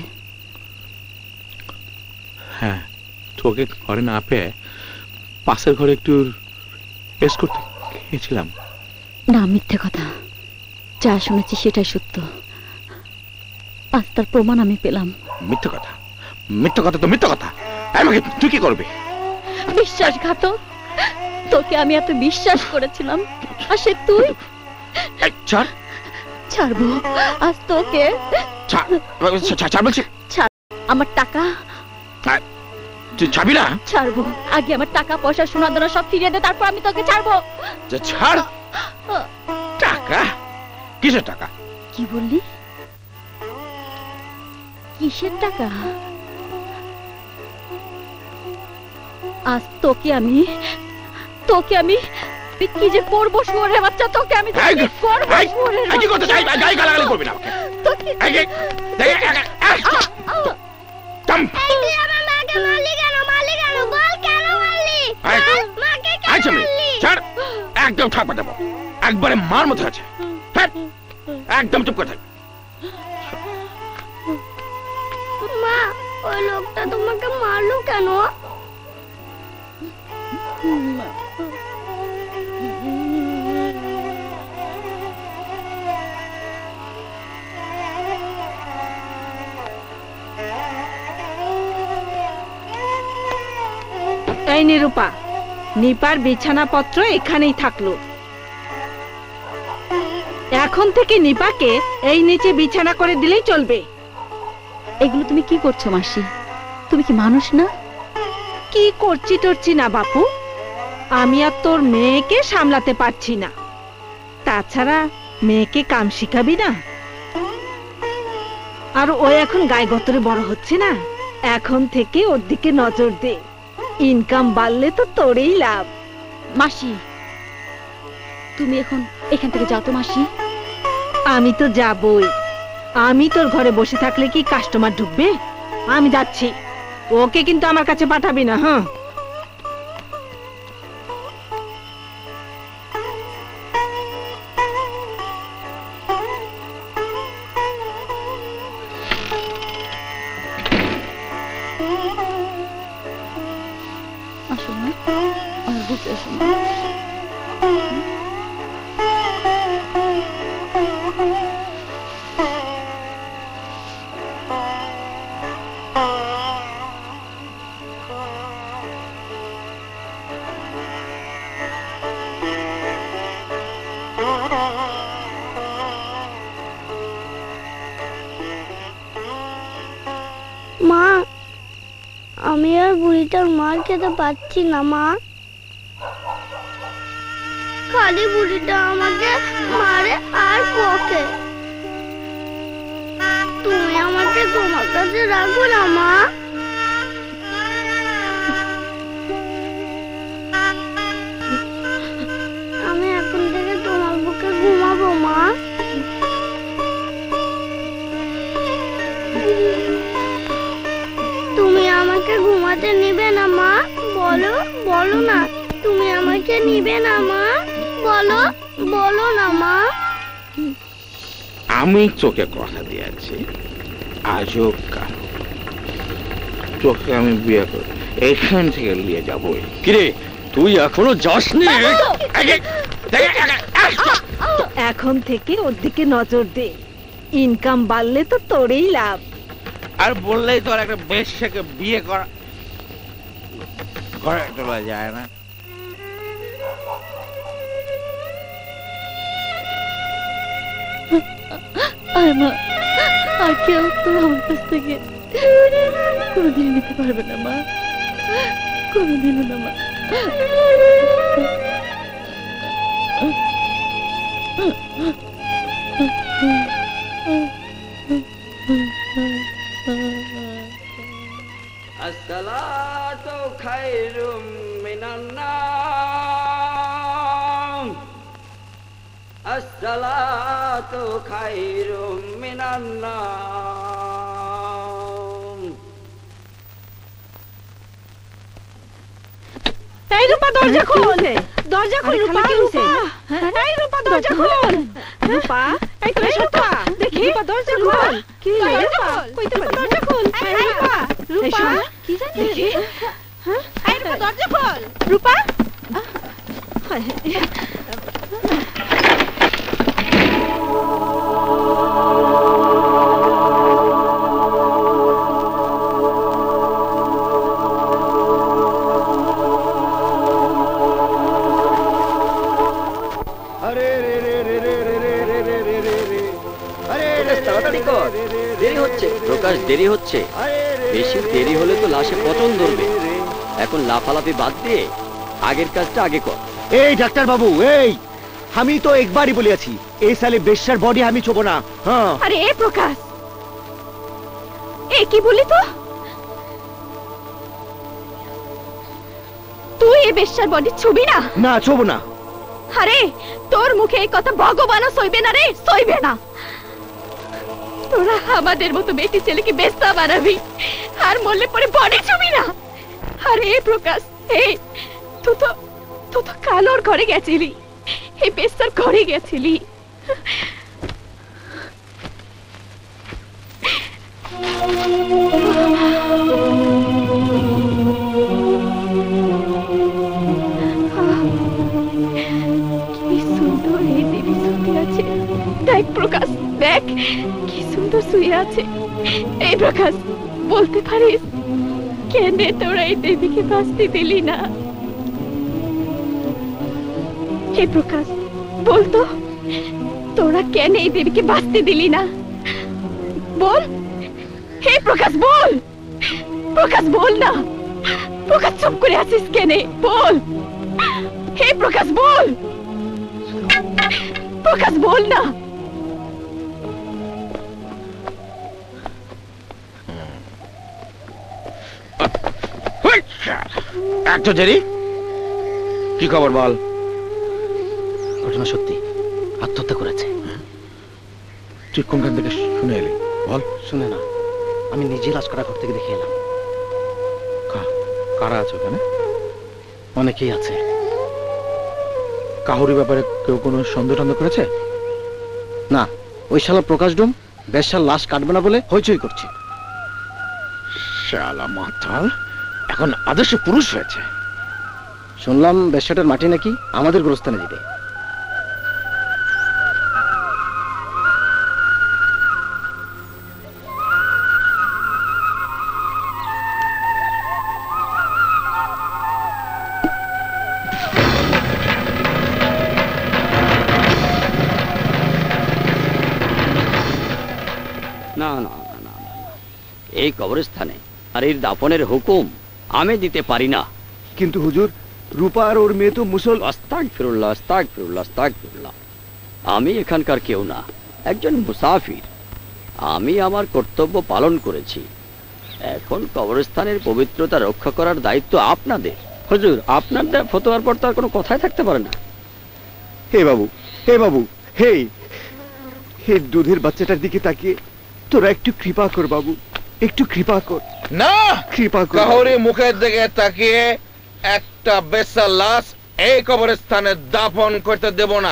হ্যাঁ, তোকে ঘরে না পেয়ে পাশের ঘরে একটু রেস্ট করতে গিয়েছিলাম। না, মিথ্যে কথা। যা শুনেছি সেটাই সত্য। আজ তার প্রমাণ আমি পেলাম। মিথ্যে কথা, মিথ্যে কথা তো মিথ্যে কথা। আমাকে তুই কি করবি? বিশ্বাসঘাতক, তোকে আমি এত বিশ্বাস করেছিলাম, আর সে তুই। ছাড়। ছাড়বো আজ তোকে। ছাড় বলছি। ছাড় আমার টাকা। তুই ছাড়বি না? ছাড়বো। আগে আমার টাকা পয়সা সোনা দানা সব ফিরিয়ে দে, তারপর আমি তোকে ছাড়বো। ছাড়। টাকা? কিসের টাকা? কি বললি? কিসের টাকা? আজ তোকে আমি তোকে আমি কি যে করবো শুয়োরের বাচ্চা, তোকে আমি কি করবো শুয়োরের বাচ্চা। কি করতে চাই? গায়ে গালাগালি করবি না তোকে। এই তুই আমার মাকে মারলি কেন? মারলি কেন? বল কেন মারলি? মাকে কেন মারলি? ছাড়, একদম থাকবে দেবো। একবারে মার মতো আছে। একদম চুপ করে থাক। মা, ওই লোকটা তোমাকে মারলো কেন? এই নিরূপা, নিপার বিছানাপত্র এখানেই থাকলো। এখন থেকে নিপাকে এই নিচে বিছানা করে দিলেই চলবে। এগুলো তুমি কি করছো মাসি? তুমি কি মানুষ না? কি করছি টরছি না বাপু, আমি আর তোর মেয়েকে সামলাতে পারছি না। তাছাড়া মেয়েকে কাম শিখাবি না? আর ও এখন গায়ে গতরে বড় হচ্ছে না, এখন থেকে ওর দিকে নজর দে। ইনকাম বাড়লে তো তোরই লাভ। মাসি, তুমি এখন এখান থেকে যাও তো মাসি। আমি তো যাবই। আমি তোর ঘরে বসে থাকলে কি কাস্টমার ঢুকবে? আমি যাচ্ছি। ওকে কিন্তু আমার কাছে পাঠাবি না। হ্যাঁ, আসো না, আমার বুঝে আসো না। মা, আমি আর বুড়িটার মার খেতে পাচ্ছি না মা। খালি বুড়িটা আমাকে মারে আর বকে। তুমি আমাকে তোমার কাছে রাখো না মা। আমি এখন থেকে তোমার বুকে ঘুমাবো মা। তুমি আমাকে ঘুমাতে নিবে না মা? বলো বলো না, তুমি আমাকে নিবে না মা? বলো বলো না মা। আমি তোকে কথা দিয়েছি, আজও কাল তোকে আমি বিয়ে করে এখান থেকে নিয়ে যাবই। কিরে, তুই এখনো যাসনি? এখন থেকে ওর দিকে নজর দে। ইনকাম বাড়লে তো তোরই লাভ। আর বললেই তোর একটা বেশ্যাকে বিয়ে করা ঘরে তোলা যায় না। আর কেউ তো আমার কাছ থেকে কোনোদিন নিতে পারবে না মা, কোনোদিনও না মা। আসসালাতু খায়রুম মিনান নাম। আসসালাতু খায়রুম মিনান নাওম। এই রূপা দরজা খোল, দরজা খোল রূপা, রূপা এই রূপা দরজা খোল, রূপা এই তো রূপা দেখি রূপা দরজা খোল, কি রূপা কইতে পারি দরজা খোল, এই রূপা রূপা কি জানি দেখি, হ্যাঁ এই রূপা দরজা খোল রূপা। প্রকাশ দেরি হচ্ছে, বেশি দেরি হলে তো লাশে পচন ধরবে। এখন লাফালাফি বাদ দিয়ে আগের কাজটা আগে কর। এই ডাক্তার বাবু, এই আমি তো একবারই বলিয়াছি এই সালে বেশ্যার বডি আমি ছোবো না। হ্যাঁ আরে এ প্রকাশ, এ কি বলি তো, তুই এই বেশ্যার বডি ছবি না? না ছোবো না। আরে তোর মুখে এই কথা ভগবানও সইবে না রে, সইবে না। তোরা আমাদের মতো বেটি ছেলেকে বেস্তা বানাবি আর মরলে পরে বডি ছবি না? আরে প্রকাশ, এই তুই তো তুই তো কালোর ঘরে গেছিলি, এই বেস্তার ঘরে গেছিলি। কি সুন্দর এই দেবী শুতে আছে, দেখ প্রকাশ দেখ কি সুন্দর শুয়ে আছে। এই প্রকাশ বলতে পারিস কেন তোরা এই দেবীকে বাঁচতে দিলি না? হে প্রকাশ বলতো, তোরা কেন এই দেবীকে বাঁচতে দিলি না? বল হে প্রকাশ, বল প্রকাশ, বল না প্রকাশ, চুপ করে আছিস কেন? বল হে প্রকাশ, বল প্রকাশ, বল না। এত দেরি, কি খবর বল? ঘটনা সত্যি, আত্মহত্যা করেছে। তুই কোনখান থেকে শুনে এলি বল? শুনে না, আমি নিজে লাশ কাটা ঘর থেকে দেখে এলাম। কারা আছে ওখানে? অনেকেই আছে। কাহুরি ব্যাপারে কেউ কোনো সন্দেহ টন্দেহ করেছে? না, ওই শালা প্রকাশ ডোম বেশ্যার লাশ কাটবে না বলে হইচই করছে। শালা মাতাল এখন আদর্শ পুরুষ হয়েছে। শুনলাম বেশ্যাটার মাটি নাকি আমাদের গোরস্থানে দিবে। না না না না, এই কবরস্থানে আর এর দাফনের হুকুম আমি দিতে পারি না। কিন্তু হুজুর, রূপা আর ওর মেয়ে তো মুসল। আস্তাগফিরুল্লাহ, আস্তাগফিরুল্লাহ, আস্তাগফিরুল্লাহ। আমি এখানকার কেউ না, একজন মুসাফির। আমি আমার কর্তব্য পালন করেছি। এখন কবরস্থানের পবিত্রতা রক্ষা করার দায়িত্ব আপনাদের। হুজুর, আপনার ফতোয়ার পর তার কোনো কথাই থাকতে পারে না। হে বাবু, হে বাবু, হে হে দুধের বাচ্চাটার দিকে তাকিয়ে তোরা একটু কৃপা কর বাবু, একটু কৃপা কর। না, কৃপা কর। কাহুরি মুখের দিকে তাকিয়ে একটা বেশ্যার লাশ এই কবরস্থানে দাফন করতে দেব না।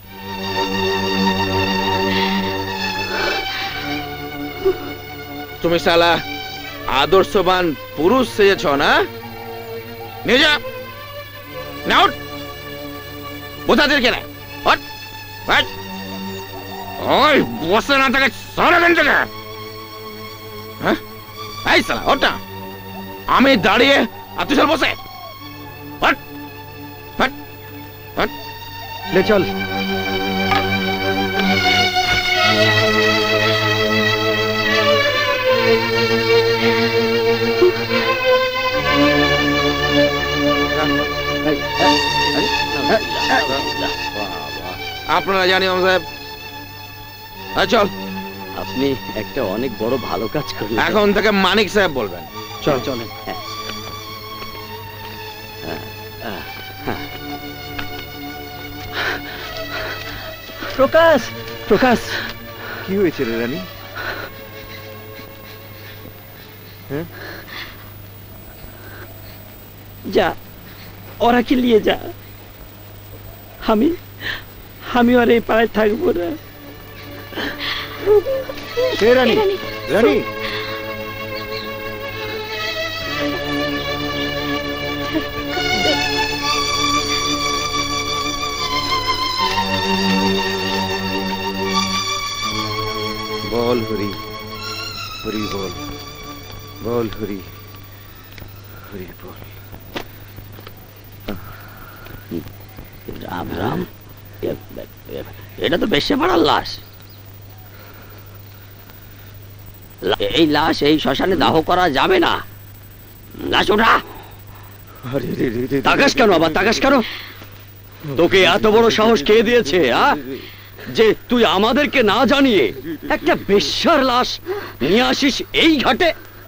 তুমি শালা আদর্শবান পুরুষ সেজেছ না? নিয়ে যা, নাও বোঝাতে কেন? ওই বসে না থাকে সরে গেন থেকে। হ্যাঁ এই শালা ওটা আমি দাঁড়িয়ে আর তুই বসে লে চল। আপনারা জানি সাহেব, চল। আপনি একটা অনেক বড় ভালো কাজ করলেন। এখন থেকে মানিক সাহেব বলবেন। চল চলেন। প্রকাশ প্রকাশ কি হয়েছে রে রানী? হ্যাঁ যা ওরা কি নিয়ে যা, আমি আমি আর এই পাড়ায় থাকবো না। রানী রানী বল হরি হরি বল বল হরি হরি বল। রাম রাম, এটা তো বেশে পাড়ার লাশ। এই লাশ এই শ্মশানে দাহ করা যাবে না। লাশ ওঠা। তাকাস কেন আবার তাকাস কেন? তোকে এত বড় সাহস কে দিয়েছে যে তুই আমাদেরকে না জানিয়ে একটা বেশ্যার লাশ নিয়ে আসিস এই ঘাটে?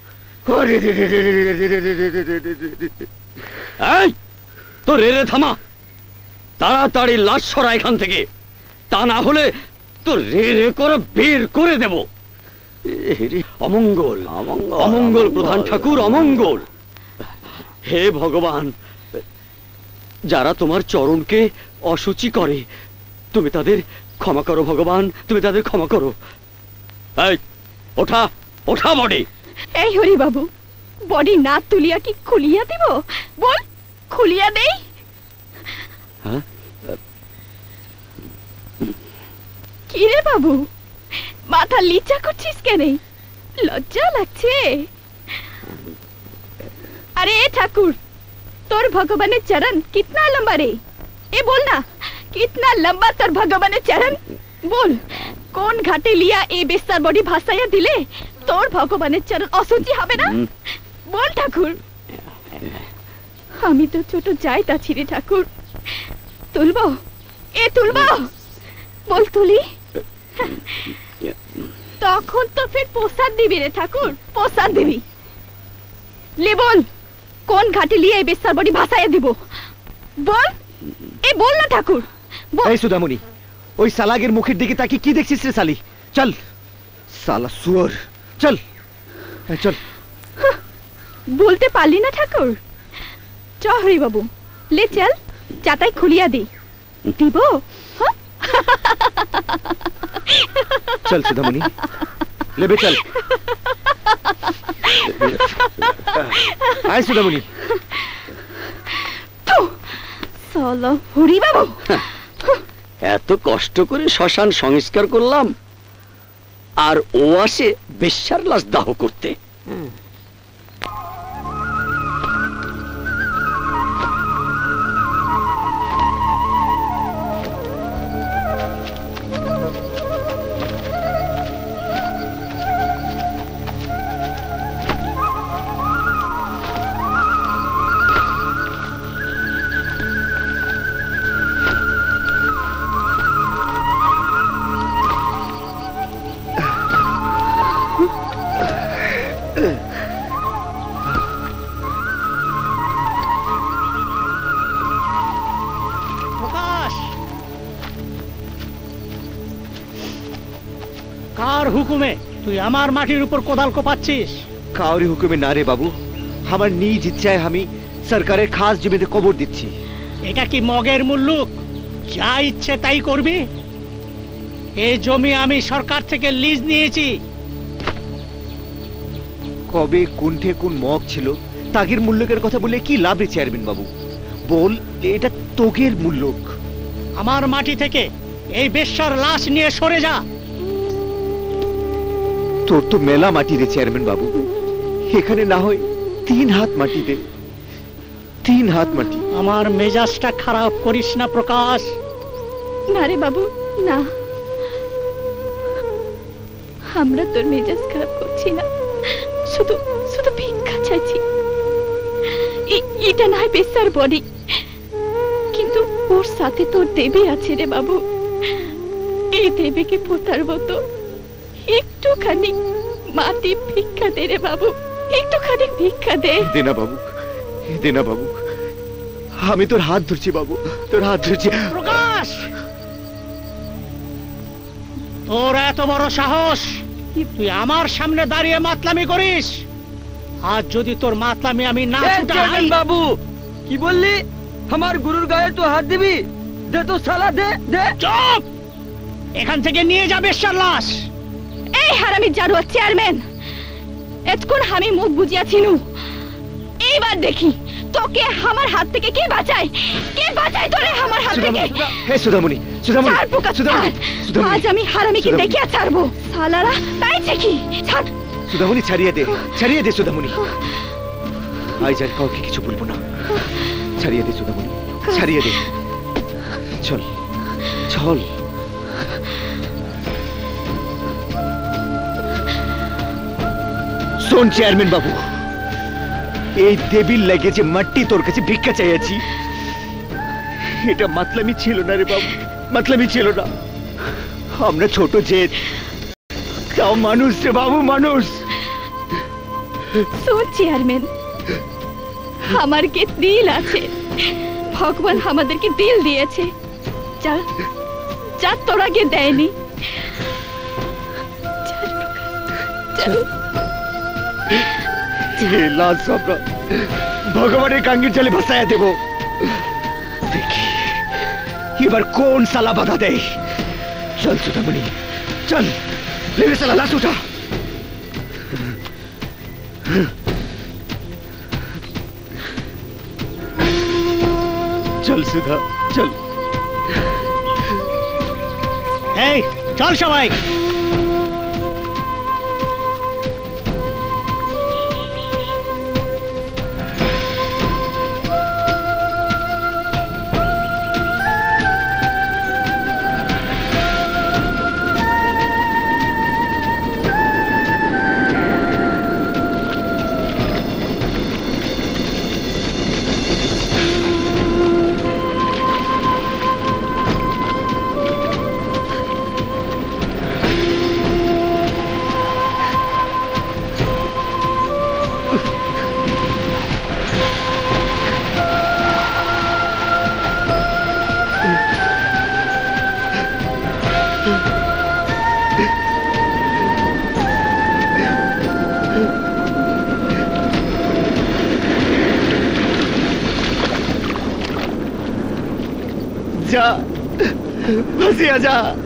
এই তো রে রে থামা, তাড়াতাড়ি লাশ সরা এখান থেকে, তা না হলে তো রে রে করে বের করে দেব। অমঙ্গল অমঙ্গল প্রধান ঠাকুর, অমঙ্গল। হে ভগবান, যারা তোমার চরণকে অসুচি করে তুমি তাদের ক্ষমা করো ভগবান, তুমি তাদের ক্ষমা করো। এই ওঠা ওঠা বডি। এই হরি বাবু, বডি না তুলিয়া কি খুলিয়া দিব? বল খুলিয়া দেই। হ্যাঁ কি রে বাবু, মাথা লিচা করছিস কেন? লজ্জা লাগছে? अरे ठाकुर, तोर भगवान चरण कितना लंबा रे? ए बोल ना, कितना लंबा तोर भगवान चरण? बोल कौन घाटे लिया ए बेस्तार बॉडी भासाया दिले तोर भगवान चरण असुचि हबे ना? बोल ठाकुर। আমি তো ছোট যাইতাছি রে ঠাকুর, তুলবো? এ তুলবো? বল তুলি? তখন তো ফের প্রসাদ দিবি রে ঠাকুর, প্রসাদ দিবি। ले बोल कौन घाटे लिए बेस्तार बॉडी भासाया दिबो? बोल ए बोल ना ठाकुर बोल। এই সুধামণি, ওই সালাগের মুখের দিকে তাকিয়ে কি দেখছিস রে শালি? চল সালা সুয়ার, চল চল। বলতে পারলি না ঠাকুর? চ হরি বাবু, ले चल, যাতাই খুলিয়া দে। দিব? চল সুধামণি, लेबे चल। আয় সুধামণি। সালা হরি বাবু, এত কষ্ট করে শ্মশান সংস্কার করলাম আর ও আসে বেশ্যার লাশ দাহ করতে। হুকুমে তুই আমার মাটির উপর কোদাল কোপাচ্ছিস? কাউরি হুকুমে না রে বাবু, আমার নিজ ইচ্ছায় আমি সরকারের খাস জমিতে কবর দিচ্ছি। এটা কি মগের মুল্লুক? যা ইচ্ছে তাই করবি? এই জমি আমি সরকার থেকে লিজ নিয়েছি। কবে কোনঠে কোন মগ ছিল তাগের মুল্লুকের কথা বলে কি লাভ রে চেয়ারম্যান বাবু? বল এটা তোগের মুল্লুক। আমার মাটি থেকে এই বেশ্যার লাশ নিয়ে সরে যা। তোর তো মেলা মাটি রে চেয়ারম্যান বাবু, এখানে না হয় তিন হাত মাটি দে, তিন হাত মাটি। আমার মেজাজটা খারাপ করিস না প্রকাশ। না রে বাবু না, আমরা তোর মেজাজ খারাপ করছি না, শুধু শুধু ভিক্ষা চাইছি। এটা না হয় বেশ্যার বডি, কিন্তু ওর সাথে তোর দেবী আছে রে বাবু। এই দেবীকে পোতার মতো একটুখানি মাটি ভিক্ষা দে রে বাবু, একটুখানি ভিক্ষা দে। দে না বাবু, দে না বাবু, আমি তোর হাত ধরছি বাবু, তোর হাত ধরছি। প্রকাশ তোর এত বড় সাহস, তুই আমার সামনে দাঁড়িয়ে মাতলামি করিস? আজ যদি তোর মাতলামি আমি না ছুটাই। বাবু কি বললি? আমার গুরুর গায়ে তো হাত দিবি? দে তো শালা, দে দে। চুপ! এখান থেকে নিয়ে যাবে লাশ। এই হারামি জারুয়া চেয়ারম্যান, এতক্ষণ আমি মুখ বুঝিয়াছিনু, এইবার দেখি তোকে আমার হাত থেকে কে বাঁচায়, কে বাঁচায় তোরে আমার হাত থেকে। হে সুধামণি, সুধামণি, ছাড় প্রকাশ, সুধামণি, সুধামণি। আজ আমি হারামিকে দেখিয়া ছাড়বো। সালারা তাইছে কি? ছাড় সুধামণি, ছাড়িয়ে দে, ছাড়িয়ে দে সুধামণি। আজ আর কাউকে কিছু বলবো না। ছাড়িয়ে দে সুধামণি, ছাড়িয়ে দে। চল চল। শোন চেয়ারম্যান বাবু, এই দেবীর লাগে যে মাটি তোর কাছে ভিক্ষা চাইছি, এটা মাতলামি ছিল না রে বাবু, মাতলামি ছিল না। আমরা ছোট জেদ, তাও মানুষ রে বাবু, মানুষ। শোন চেয়ারম্যান, আমার কে দিল আছে, ভগবান আমাদেরকে দিল দিয়েছে, যা যা তোরা কে দেয়নি। লাশ আমরা ভগবানের গাঙ্গির জলে ভাসাইয়া দেব। দেখি এবার কোন সালা বাধা দেয়। চল সুধামণি, চল, লেবে সালা লাশ উঠা। চল সুধা, চল। এই চল সবাই। जा, हंसिया जा।